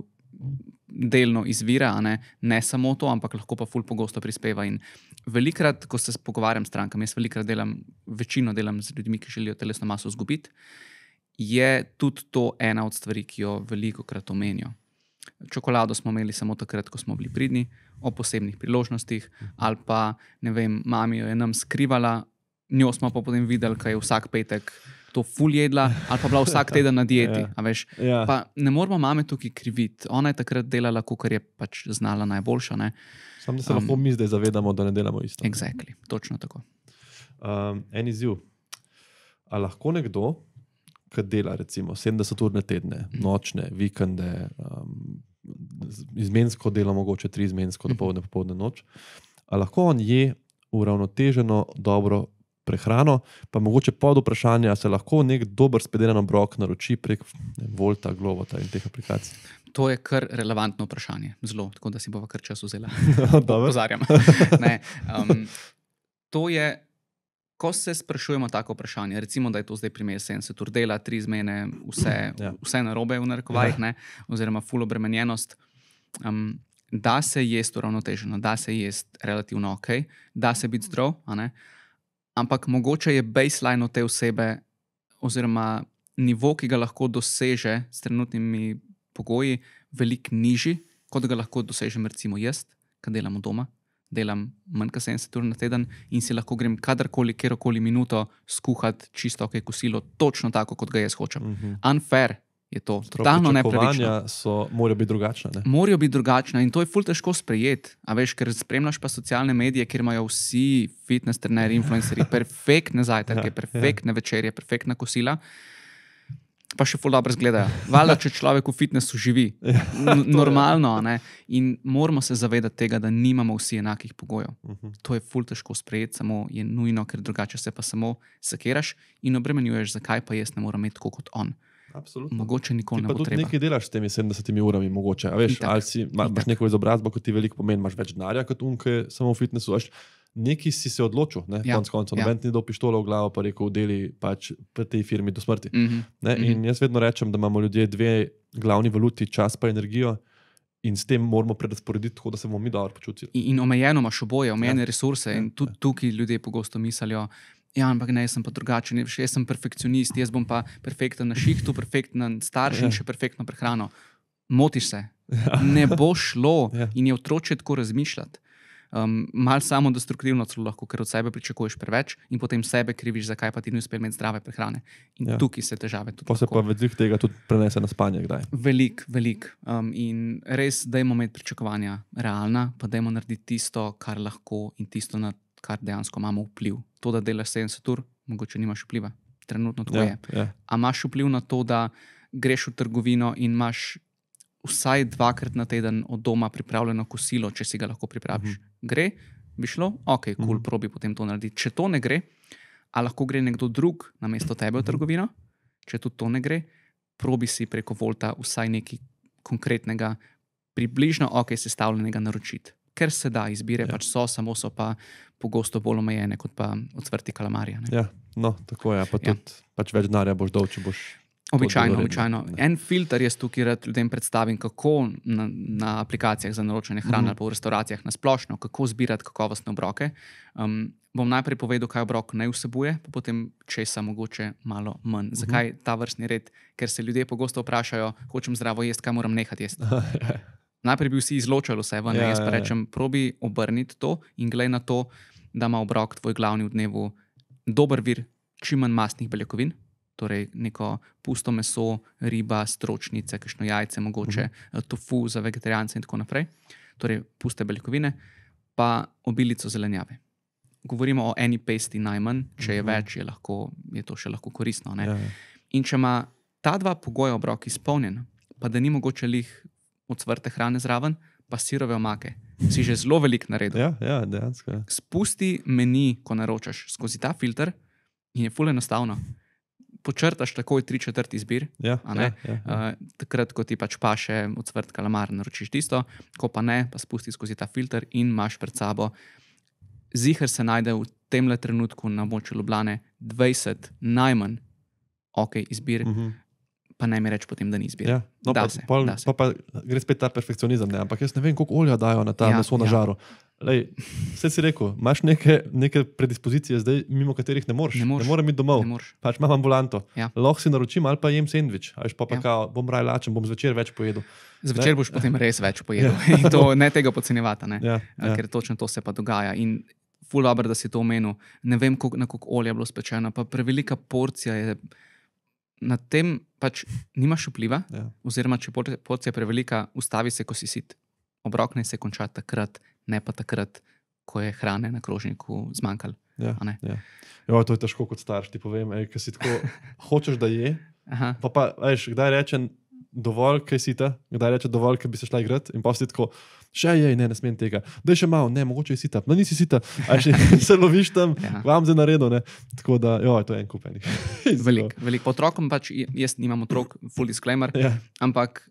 delno izvira, a ne, ne samo to, ampak lahko pa ful pogosto prispeva. In velikrat, ko se pogovarjam s strankami, jaz velikrat delam, večino delam z ljudmi, ki želijo telesno maso izgubiti, je tudi to ena od stvari, ki jo velikokrat omenijo. Čokolado smo imeli samo takrat, ko smo bili pridni, o posebnih priložnostih, ali pa, ne vem, mami jo je nam skrivala, njo smo pa potem videli, kaj je vsak petek to ful jedla, ali pa bila vsak teden na dieti. Ja. A veš, Ja. pa ne moramo mame tukaj kriviti. Ona je takrat delala, kakor je pač znala najboljša. Ne? Samo da se Um, lahko mi zdaj zavedamo, da ne delamo isto. Exactly, točno tako. Um, en izziv. A lahko nekdo, ki dela recimo sedemdeset ur na tedne, nočne, vikende, um, z- izmensko dela mogoče tri izmensko, dopoldne, popoldne, noč, a lahko on je uravnoteženo dobro prehrano, pa mogoče pod vprašanje, a se lahko nek dober spedelan obrok naroči prek ne, Volta, Globota in teh aplikacij. To je kar relevantno vprašanje, zelo, tako da si bova kar čas vzela. Dobro. Pozarjam. Ne, um, to je, ko se sprašujemo tako vprašanje, recimo, da je to zdaj primer sedemdeset ur dela, tri izmene, vse, Ja. vse narobe v narekovajih, ne, oziroma full obremenjenost, um, da se jesti uravnoteženo, da se jesti relativno ok, da se biti zdrav, a ne, ampak mogoče je baseline od te osebe oziroma nivo, ki ga lahko doseže s trenutnimi pogoji, veliko nižji, kot ga lahko dosežem recimo jaz, ki delam doma. Delam manj kot sedemdeset ur na teden in si lahko grem kadarkoli, kjerkoli minuto skuhati čisto ok kosilo, točno tako, kot ga jaz hočem. Mhm. Unfair je to, totalno nepravično. Pričakovanja so, morajo biti drugačne. Ne? Morajo biti drugačna in to je ful težko sprejeti. A veš, ker spremljaš pa socialne medije, kjer imajo vsi fitness trenerji, influencerji, perfektne zajtrke, Ja, perfektne večerje, perfektna kosila. Pa še ful dobro izgledajo. Valjda, če človek v fitnessu živi. N- Normalno, a ne. In moramo se zavedati tega, da nimamo vsi enakih pogojev. Mhm. To je ful težko sprejeti, samo je nujno, ker drugače se pa samo sekiraš in obremenjuješ, zakaj pa jaz ne morem imeti tako kot on. Absolutno. Mogoče nikoli Ti ne pa bo tudi treba. nekaj delaš s temi sedemdesetimi urami, mogoče. A veš, Itak. ali si, ma, imaš Itak. neko izobrazbo, kot ti veliko pomeni, imaš več denarja kot un, ki je samo v fitnessu. Veš, neki si se odločil, ne, Ja, konc koncev. ja. Noben ti ni dal pištolo v glavo, pa rekel, deli pač pri tej firmi do smrti. Mhm. Ne, Mhm. in jaz vedno rečem, da imamo ljudje dve glavni valuti, čas pa energijo, in s tem moramo prerazporediti tako, da se bomo mi dobro počutili. In, in omejeno imaš oboje, omejene Ja. resurse. Ja, In tudi tukaj ljudje pogosto mislijo, ja, ampak ne, jaz sem pa drugačen, jaz jaz sem perfekcionist, jaz bom pa perfekten na šihtu, perfekten na starši in Ja. še perfektno prehrano. Motiš se, ne bo šlo Ja. in je otroče tako razmišljati. Um, mal samo destruktivno celo lahko, ker od sebe pričakuješ preveč in potem sebe kriviš, zakaj pa ti ni uspel imeti zdrave prehrane. In Ja. ja. tukaj se težave tudi Pa se pa lahko- veliko tega tudi prenese na spanje kdaj. Velik, velik. Um, in res, dajmo imeti pričakovanja realna, pa dajmo narediti tisto, kar lahko in tisto, na kar dejansko imamo vpliv. To, da delaš sedemdeset ur, mogoče nimaš vpliva. Trenutno tako Ja, je. ja. A imaš vpliv na to, da greš v trgovino in imaš vsaj dvakrat na teden od doma pripravljeno kosilo, če si ga lahko pripraviš. Mhm. Gre, bi šlo, ok, kul, cool, Mhm. probi potem to narediti. Če to ne gre, a lahko gre nekdo drug namesto tebe v trgovino, če tudi to ne gre, probi si preko Volta vsaj nekaj konkretnega, približno ok sestavljenega naročiti. Ker se da, izbire Ja. ja. pač so, samo so pa pogosto bolj omejene kot pa ocvrti kalamarja. Ne? Ja, no, tako je. Pa Ja. tudi pač več denarja boš dal, če boš. Običajno, redno, običajno. ne. En filter jaz tukaj rad ljudem predstavim, kako na, na aplikacijah za naročanje hrane Mhm. ali pa v restavracijah na splošno, kako zbirati kakovostne obroke. Um, bom najprej povedal, kaj obrok ne vsebuje, pa potem česa mogoče malo manj. Zakaj ta vrstni red? Ker se ljudje pogosto vprašajo, hočem zdravo jesti, kaj moram nehati jesti. Najprej bi vsi izločali vse ven, Ja, ja, jaz pa ja, ja. rečem, probi obrniti to in glej na to, da ima obrok tvoj glavni v dnevu dober vir čim manj mastnih beljakovin, torej neko pusto meso, riba, stročnice, kakšno jajce, mogoče uh -huh. tofu za vegetarijance in tako naprej, torej puste beljakovine, pa obilico zelenjave. Govorimo o eni pesti najmanj, če je Mhm. več, je, lahko, je to še lahko koristno. Ne? Ja, ja. In če ima ta dva pogoja obrok izpolnjen, pa da ni mogoče lih ocvrte hrane zraven, pa sirove omake, si že zelo velik naredil. Ja, ja, dejansko. Ja. Spusti meni, ko naročaš skozi ta filter in je ful enostavno. Počrtaš takoj tri četrt izbir, Ja, a ne? ja, ja, ja. Uh, takrat, ko ti pač paše ocvrt kalamar, naročiš tisto, ko pa ne, pa spusti skozi ta filter in imaš pred sabo. Ziher se najde v temle trenutku na območju Ljubljane dvajset najmanj ok izbir, Mhm. pa ne mi reči potem, da ni izbir. Ja, no, Da pa, se, pol, da se. pa, pa gre spet ta perfekcionizem, ne? Ampak jaz ne vem, koliko olja dajo na ta Ja, meso na ja. žaru. Lej, vse si rekel, imaš neke, neke predispozicije zdaj, mimo katerih ne moreš. Ne moreš. Ne morem iti domov. Ne moreš. Pač imam ambulanto. Ja. Lahko si naročim ali pa jem sendvič. A veš, pa, pa Ja. kao, bom raj lačen, bom zvečer več pojedel. Zvečer Ne. boš potem res več pojedel. In to ne tega podcenjevati, ne? Ja, Ja. ja. Ker točno to se pa dogaja. In ful dobro, da si to omenil. Ne vem, koliko, na koliko olja je bilo spečeno, pa prevelika porcija je. Na tem pač nimaš vpliva, Ja. oziroma če por- porcija je prevelika, ustavi se, ko si sit. Obrok naj se konča takrat, ne pa takrat, ko je hrane na krožniku zmanjkalo. Ja, A ne? ja. Jo, to je težko kot starš, ti povem. Ej, ker si tako hočeš, da je, Aha. pa pa, veš, kdaj rečem dovolj, kaj si ta, kdaj rečem dovolj, kaj bi se šla igrati in pa si tako, še je, ne, ne smem tega. Daj še malo, ne, mogoče je sita, no nisi sita, a še se loviš tam, Ja. vam za naredo, ne. Tako da, jo, to je en kup enih. Velik, velik. Otrokom pač, jaz nimam otrok, full disclaimer, Ja, ampak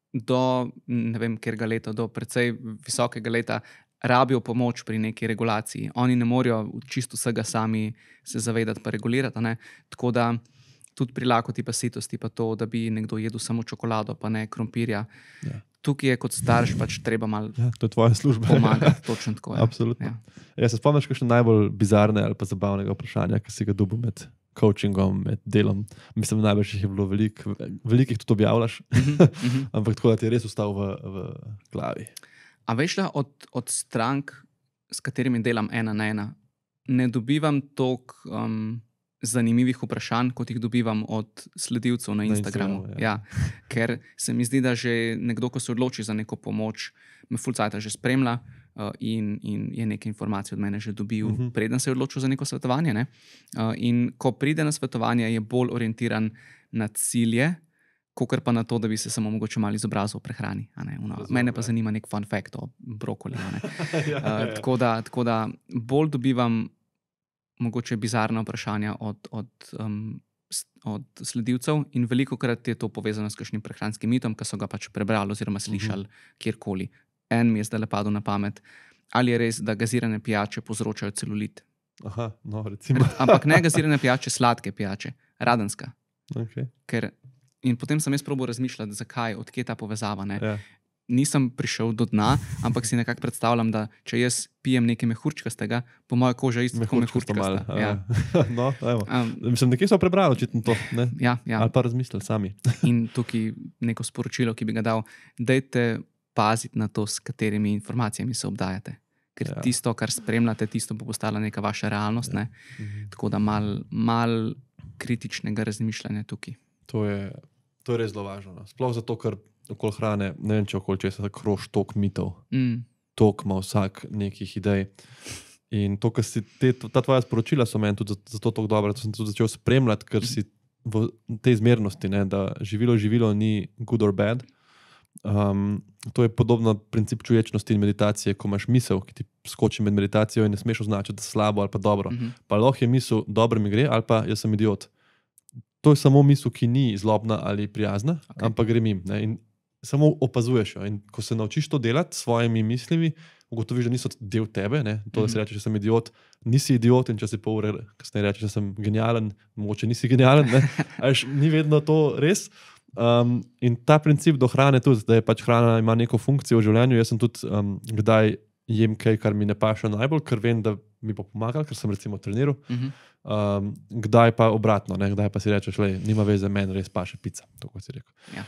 do, ne vem, kjerga leta, do precej visokega leta rabijo pomoč pri neki regulaciji. Oni ne morejo čisto vsega sami se zavedati pa regulirati, a ne. Tako da tudi pri lakoti pa sitosti pa to, da bi nekdo jedel samo čokolado, pa ne krompirja. Ja. Tukaj je kot starš pač treba malo ja, to je tvoja služba. pomagati, točno tako je. Absolutno. Ja. Ja, se spomniš kakšne najbolj bizarne ali pa zabavnega vprašanja, ki si ga dobil med coachingom, med delom? Mislim, najbrž jih je bilo veliko, veliko jih tudi objavljaš, Mhm, mhm. ampak tako da ti je res ostal v, v glavi. A veš, da od, od strank, s katerimi delam ena na ena, ne dobivam toliko um, zanimivih vprašanj, kot jih dobivam od sledilcev na Na Instagramu. Instagramu, ja. Ja, ker se mi zdi, da že nekdo, ko se odloči za neko pomoč, me fulcajta že spremlja uh, in, in je neke informacije od mene že dobil, uh Mhm. -huh. preden se je odločil za neko svetovanje. Ne? Uh, in ko pride na svetovanje, je bolj orientiran na cilje, kot pa na to, da bi se samo mogoče malo izobrazil o prehrani. a ne. Uno, Razumem, mene pa ja. zanima nek fun fact o brokoli. a ne. ja, Uh, tako, da, tako da bolj dobivam mogoče bizarna vprašanja od, od, um, s- od sledilcev, in veliko krat je to povezano s kakšnim prehranskim mitom, ki so ga pač prebrali oziroma slišali uh -huh. kjerkoli. En mi je zdaj padel na pamet, ali je res, da gazirane pijače povzročajo celulit. Aha, no, recimo. Ampak ne gazirane pijače, sladke pijače, radenska. Okay. Ker, in potem sem jaz probal razmišljati, zakaj, odkje ta povezava. Ne? Ja. Nisem prišel do dna, ampak si nekako predstavljam, da če jaz pijem nekaj mehurčkastega, po moja koža isto tako Mehurčkasto malo. mehurčkasta. Ja. no, ajmo. Um, Mislim, nekje so prebrali očitno to, ne? ja, ja. Ali pa razmislili sami. In tukaj neko sporočilo, ki bi ga dal, dajte paziti na to, s katerimi informacijami se obdajate. Ker Ja. ja. tisto, kar spremljate, tisto bo postala neka vaša realnost. Ja. Ja. Tako da mal, mal kritičnega razmišljanja tukaj. To je, to je res zelo važno. No. Sploh zato, ker okoli hrane, ne vem, če okoli česa krož tok mitov, Mm. tok ima vsak nekih idej. In to, kar si te, ta tvoja sporočila so meni tudi zato tako dobra, da sem tudi začel spremljati, ker si v tej zmernosti, ne, da živilo živilo ni good or bad. Um, to je podobno princip čuječnosti in meditacije, ko imaš misel, ki ti skoči med meditacijo in ne smeš označiti, da je slabo ali pa dobro. Mm -hmm. Pa lahko je misel, dobro mi gre, ali pa jaz sem idiot. To je samo misel, ki ni zlobna ali prijazna, okay. ampak gre mim. Ne? In samo opazuješ jo. In ko se naučiš to delati s svojimi mislimi, ugotoviš, da niso del tebe. Ne? To, da si rečeš, da sem idiot, nisi idiot, in če si pol ure kasneje rečeš, da sem genijalen, mogoče nisi genijalen. Až ni vedno to res. Um, in ta princip do hrane tudi, da je pač hrana ima neko funkcijo v življenju. Jaz sem tudi um, kdaj jem kaj, kar mi ne paše najbolj, ker vem, da mi bo pomagalo, ker sem recimo treniral. Mm -hmm. Um, kdaj pa obratno, ne? Kdaj pa si rečeš, lej, nima veze, meni res paše pica. To, kot si rekel. Ja.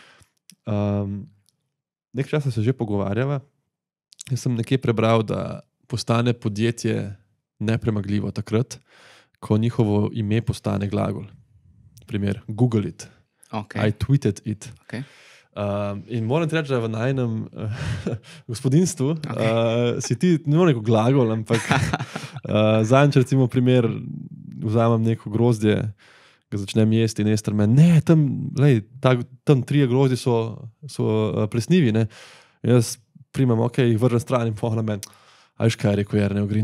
Um, nekaj časa se že pogovarjava. Jaz sem nekje prebral, da postane podjetje nepremagljivo takrat, ko njihovo ime postane glagol. Primer, Google it. Okay. I tweeted it. Okay. Um, in moram ti reči, da v najnem uh, gospodinstvu Okay. uh, si ti ne neko glagol, ampak uh, zadnjič recimo primer, vzamem neko grozdje, ga začnem jesti in Ester me, ne, tam, lej, ta, tam trije grozdje so, so uh, presnivi, ne. Jaz primem, ok, jih vržem stran in pohnem meni. A veš, kaj je rekel Jernej Ogrin?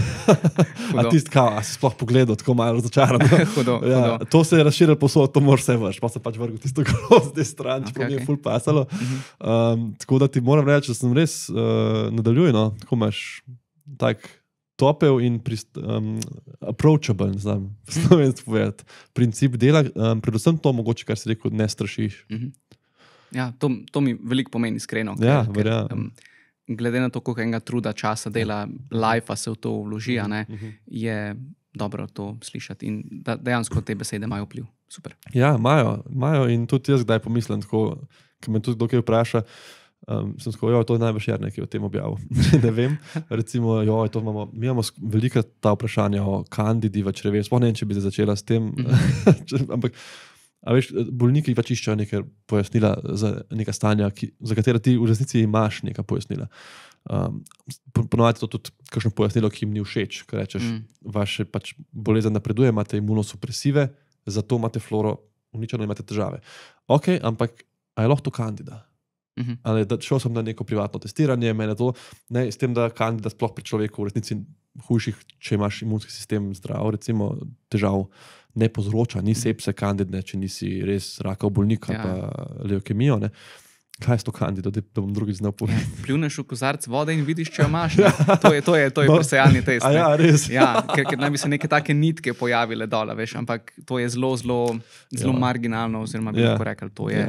A tisti, kao, a si sploh pogledal, tako malo razočaran. hudo, ja, hudo. to se je razširilo posod, to moraš vse vrš, pa se pač vrgel tisto groz z te stran, Okay, čeprav mi je okay. ful pasalo. Mhm. Um, tako da ti moram reči, da sem res uh, nadaljuj, no, tako imaš tak topel in prist, um, approachable, ne znam, slovensko povedati, princip dela, um, predvsem to mogoče, kar si rekel, ne strašiš. Mhm. Ja, to, to mi veliko pomeni, iskreno. Ja, ker, ker, verjamem. um, glede na to, koliko enega truda, časa, dela, lajfa se v to vloži, a ne, Mhm. je dobro to slišati in da, dejansko te besede imajo vpliv. Super. Ja, imajo, imajo in tudi jaz kdaj pomislim, tako, ko me tudi kdo kaj vpraša, um, sem tako, jo, to je največ Jernej, ki je o tem objavil. Ne vem, recimo, jo, to imamo, mi imamo sk- velika ta vprašanja o kandidi v črevesu, sploh ne vem, če bi se začela s tem, Če- ampak a veš, bolniki pač iščejo neke pojasnila za neka stanja, ki, za katera ti v resnici imaš neka pojasnila. Um, po- ponovadi to tudi kakšno pojasnilo, ki jim ni všeč, ker rečeš, Mm. vaše pač bolezen napreduje, imate imunosupresive, zato imate floro uničeno in imate težave. Ok, ampak a je lahko to kandida? Mhm. Ali, da šel sem na neko privatno testiranje, mene to, ne, s tem, da kandida sploh pri človeku v resnici hujših, če imaš imunski sistem zdrav, recimo težav ne povzroča, ni sepse kandidne, če nisi res rakov bolnik ali Ja. pa leukemijo, ne. Kaj je to kandido, da, da bom drugi znal povedati? Pljuneš v kozarc vode in vidiš, če jo imaš. Ne? To je, to je, to je No. presejalni test. A ne. ja, res. Ja, ker, ker naj bi se neke take nitke pojavile dol, veš, ampak to je zelo, zelo, zelo Ja. marginalno, oziroma bi Ja. lahko rekli, to je Ja.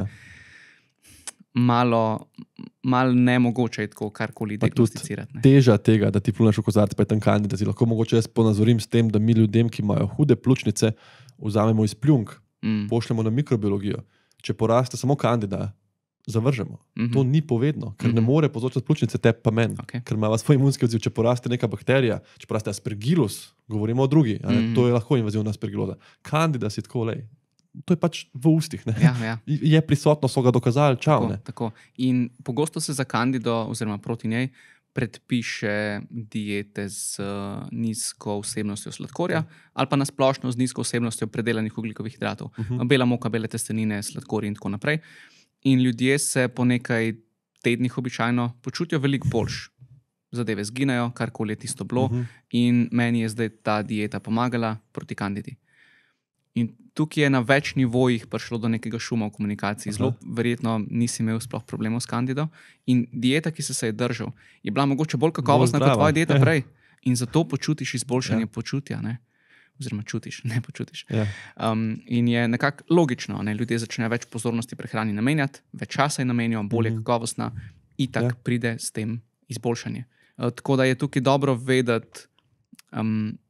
malo, malo nemogoče je tako karkoli Pa tudi diagnosticirati. ne. Teža tega, da ti pluneš v kozarc, pa je tam kandida, ti lahko mogoče jaz ponazorim s tem, da mi ljudem, ki imajo hude pljučnice, vzamemo izpljunk, Mm. pošljemo na mikrobiologijo. Če poraste samo kandida, zavržemo. Mhm. To ni povedno, ker ne Mhm. more povzročati pljučnice, te pa meni. Okej. Ker ima svoj imunski odziv. Če poraste neka bakterija, če poraste aspergillus, govorimo o drugi, a ne, Mhm. to je lahko invazivna aspergiloza. Kandida si tako lej. To je pač v ustih. Ne? Ja, ja. Je prisotno, so ga dokazali, čau. Tako, Ne? tako. In pogosto se za kandido, oziroma proti njej, predpiše diete z uh, nizko vsebnostjo sladkorja, ali pa nasplošno z nizko vsebnostjo predelanih ogljikovih hidratov. Uh Mhm. -huh. Bela moka, bele testenine, sladkorji in tako naprej. In ljudje se po nekaj tednih običajno počutijo veliko boljš. Zadeve zginejo, karkoli je tisto bilo, uh Mhm. -huh. in meni je zdaj ta dieta pomagala proti kandidi. In tukaj je na več nivojih prišlo do nekega šuma v komunikaciji. Zelo verjetno nisi imel sploh problemov s kandido. In dieta, ki si se je držal, je bila mogoče bolj kakovostna kot zdrava. tvoja dieta Ja. prej. In zato počutiš izboljšanje Ja. počutja. Ne? Oziroma, čutiš, ne počutiš. Ja. Um, in je nekako logično, da ljudje začnejo več pozornosti prehrani namenjati, več časa je namenijo, bolj je Mhm. kakovostna, itak Ja. pride s tem izboljšanje. Uh, tako da je tukaj dobro vedeti, um,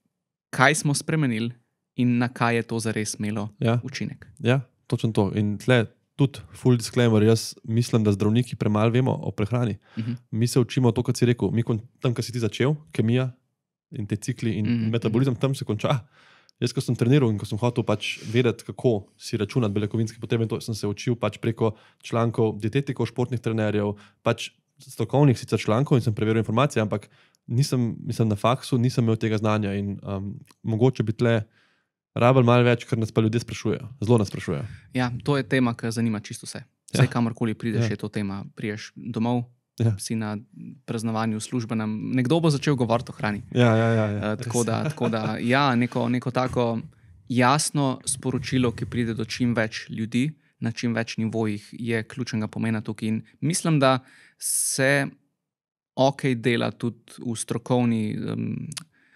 kaj smo spremenili in na kaj je to zares imelo Ja. učinek. Ja, točno to. In tle tudi full disclaimer, jaz mislim, da zdravniki premalo vemo o prehrani. Mhm. Mi se učimo to, kot si rekel, mi kon, tam, kjer si ti začel, kemija in te cikli in Mhm. metabolizem, tam se konča. Jaz, ko sem treniral in ko sem hotel pač vedeti, kako si računati beljakovinske potrebe, in to sem se učil pač preko člankov dietetikov, športnih trenerjev, pač strokovnih sicer člankov in sem preveril informacije, ampak nisem, mislim, na faksu nisem imel tega znanja in um, mogoče bi tle rabili malo več, ker nas pa ljudje sprašujejo, zelo nas sprašujejo. Ja, to je tema, ki zanima čisto vse. Vse, Ja. kamorkoli prideš, Ja. je to tema. Priješ domov, Ja. si na praznovanju službenem, nekdo bo začel govoriti o hrani. Ja, ja, ja, ja. Uh, tako, da, tako da, ja, neko, neko tako jasno sporočilo, ki pride do čim več ljudi, na čim več nivojih, je ključnega pomena tukaj. In mislim, da se ok dela tudi v strokovni um,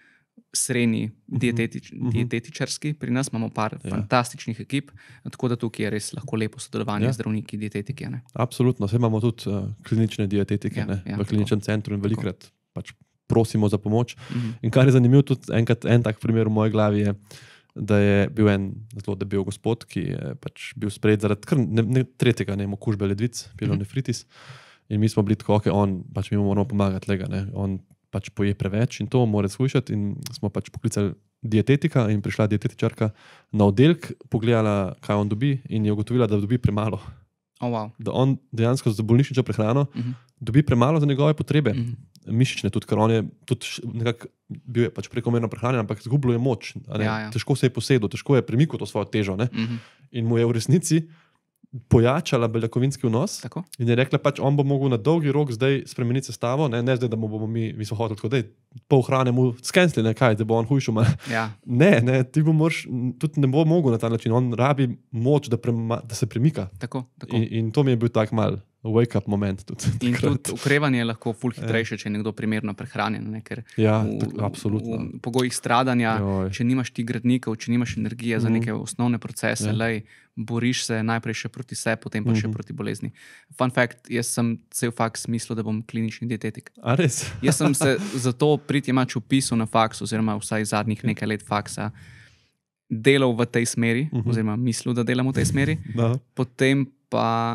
srednji dietetič, mhm. dietetičarski. Pri nas imamo par Ja. fantastičnih ekip, tako da tukaj je res lahko lepo sodelovanje Ja. z zdravniki, dietetiki. a ne. Absolutno, vse imamo tudi uh, klinične dietetike Ja, ja, ja, v tako. kliničnem centru in velikrat pač prosimo za pomoč. Mhm. In kar je zanimivo, tudi enkrat, en tak primer v moji glavi je, da je bil en zelo debel gospod, ki je pač bil sprejet zaradi kar ne, ne, tretjega ne, okužbe ledvic, pielonefritis. In mi smo bili tako, ok, on, pač mi mu moramo pomagati, lega, ne. On pač poje preveč in to mora shujšati. In smo pač poklicali dietetika in prišla dietetičarka na oddelek, pogledala, kaj on dobi, in je ugotovila, da dobi premalo. Oh, wow. Da on dejansko za bolnišnično prehrano Mhm. dobi premalo za njegove potrebe, Mhm. mišične, tudi ker on je tudi š- nekako bil je pač prekomerno prehranjen, ampak izgubil je moč. a ne. Ja, ja. Težko se je posedel, težko je premikal to svojo težo. Ne? Mhm. In mu je v resnici pojačala beljakovinski vnos. Tako? In je rekla, pač on bo mogel na dolgi rok zdaj spremeniti sestavo, ne, ne zdaj, da mu bomo mi, mi smo hoteli tako, da je pol hrane mu skensli, ne kaj, da bo on hujšel. Ja. Ne, ne, ti bo moraš, tudi ne bo mogel na ta način, on rabi moč, da, prema, da se premika. Tako, tako. In, in to mi je bil tak mal wake-up moment. Tudi, in tudi ukrevanje je lahko ful hitrejše, če je nekdo primerno prehranjen. Ne? Ker ja, v, tako, absolutno. V, v pogojih stradanja, Joj. Če nimaš ti gradnikov, če nimaš energije mm. za neke osnovne procese, Ja. lej, boriš se najprej še proti sebi, potem pa Mhm. še proti bolezni. Fun fact, jaz sem cel faks mislil, da bom klinični dietetik. A res? Jaz sem se zato pritjemač upisal na faks, oziroma vsaj zadnjih nekaj let faksa, delal v tej smeri, Mhm. oziroma mislil, da delam v tej smeri, No. potem pa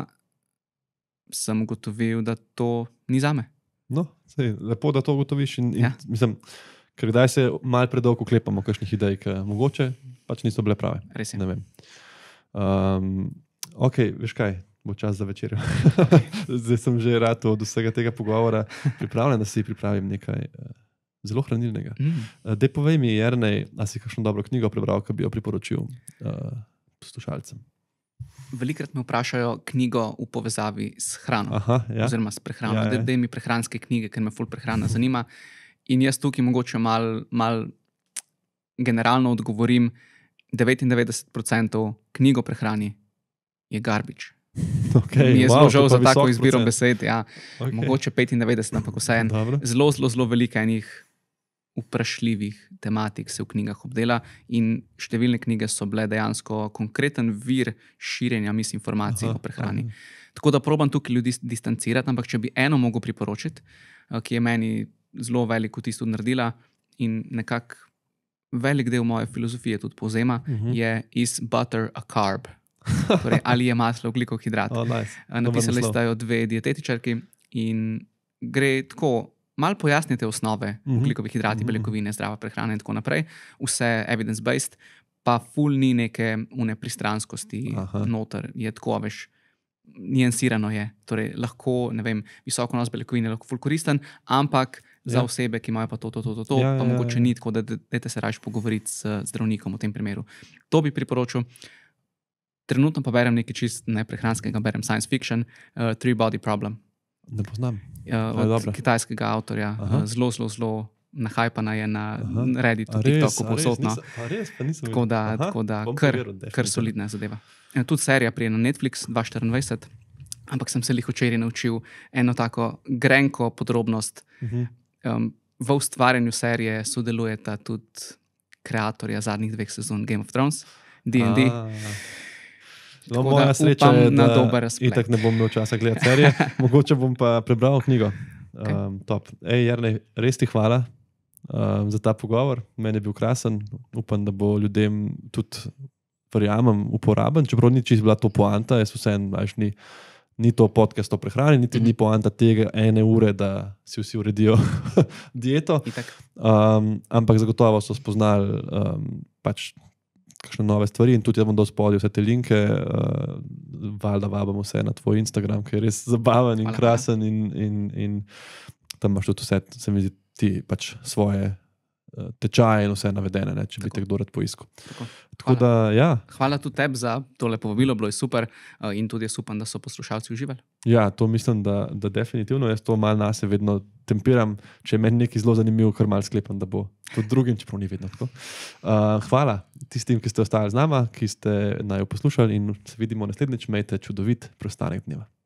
sem ugotovil, da to ni zame. No, sej, lepo, da to ugotoviš. In, in, Ja. mislim, ker kdaj se malo predolgo klepamo kakšnih idej, ki mogoče pač niso bile prave. Res je. Ne vem. Um, ok, veš kaj, bo čas za večerjo. Zdaj sem že rad od vsega tega pogovora pripravljen, da si pripravim nekaj uh, zelo hranilnega. Mm. Uh, dej povej mi, Jernej, a si kakšno dobro knjigo prebral, ki bi jo priporočil uh, poslušalcem? Velikrat me vprašajo knjigo v povezavi s hrano, Aha, ja. oziroma s prehrano. Ja, ja. Da, da mi prehranske knjige, ker me ful prehrana zanima. In jaz tukaj mogoče malo mal generalno odgovorim, devetindevetdeset procentov knjig o prehrani je garbage. Okay, Mi je wow, zelo žal to pa za tako visok izbiro procent. besed. Ja. Okay. Mogoče petindevetdeset, ampak vseeno. Dobro. Zelo, zelo, zelo veliko enih vprašljivih tematik se v knjigah obdela in številne knjige so bile dejansko konkreten vir širjenja misinformacij Aha, o prehrani. aha. Tako da probam tukaj ljudi distancirati, ampak če bi eno mogel priporočiti, eh, ki je meni zelo veliko tisto naredila in nekako velik del moje filozofije tudi povzema, Mhm. je is butter a carb? Torej, ali je maslo ogljikov hidrat? Oh, nice. Eh, Napisali naslov. sta jo dve dietetičarki in gre tako, malo pojasnite osnove, Mhm. ogljikovih hidratov, Mhm. beljakovine, zdrava prehrana in tako naprej. Vse evidence-based, pa ful ni neke une pristranskosti Aha. noter, je tako, veš, nijansirano je. Torej, lahko, ne vem, visoko nos beljakovin je lahko ful koristen, ampak za Ja. osebe, ki imajo pa to, to, to, to, to Ja, pa ja, mogoče ja. ni tako, da dajte se raje pogovoriti s zdravnikom v tem primeru. To bi priporočil. Trenutno pa berem nekaj čist neprehranskega, berem science fiction, uh, Three Body Problem. Ne poznam. Uh, je od dobra? kitajskega avtorja. Aha. Uh, zelo, zelo, zelo nahajpana je na Aha. Redditu, A res? TikToku, A res? povsod. no. Nisem- a res? Pa nisem Tako videl. da, Aha, tako da bom kar, preveril, kar definitivno. solidna zadeva. Eh, Tudi serija prije na Netflix dvajset štiriindvajset, ampak sem se jih včeraj naučil eno tako grenko podrobnost. Mhm. Um, v ustvarjanju serije sodelujeta tudi kreatorja zadnjih dveh sezon Game of Thrones, D and D. A. No, Tako moja da sreča upam je, na da dober razplet. itak ne bom imel časa gledati serije. Mogoče bom pa prebral knjigo. Okej. Um, top. Ej, Jernej, res ti hvala um, za ta pogovor. Meni je bil krasen. Upam, da bo ljudem tudi, verjamem, uporaben. Čeprav ni čisto bila to poanta, jaz vseeno, veš, ni, ni to podcast o prehrani, niti Mhm. ni poanta tega ene ure, da si vsi uredijo dieto. Itak. Um, ampak zagotovo so spoznali um, pač kakšne nove stvari in tudi jaz bom dal spodaj vse te linke, uh, valjda vabim vse na tvoj Instagram, ki je res zabaven in Hvala, krasen in, in, in tam imaš tudi vse, se mi zdi, ti pač svoje uh, tečaje in vse navedene, ne, če bi Tako. te kdo rad poiskal. Tako. Tako Hvala. da, ja, Hvala tudi tebi za tole povabilo, bilo je super uh, in tudi jaz upam, da so poslušalci uživali. ja, to mislim, da, da definitivno jaz to malo nase vedno tempiram, če je meni nekaj zelo zanimivo, kar malo sklepam, da bo tudi drugim, čeprav ni vedno tako. Uh, hvala tistim, ki ste ostali z nama, ki ste naj jo poslušali in se vidimo naslednjič. Imejte čudovit preostanek dneva.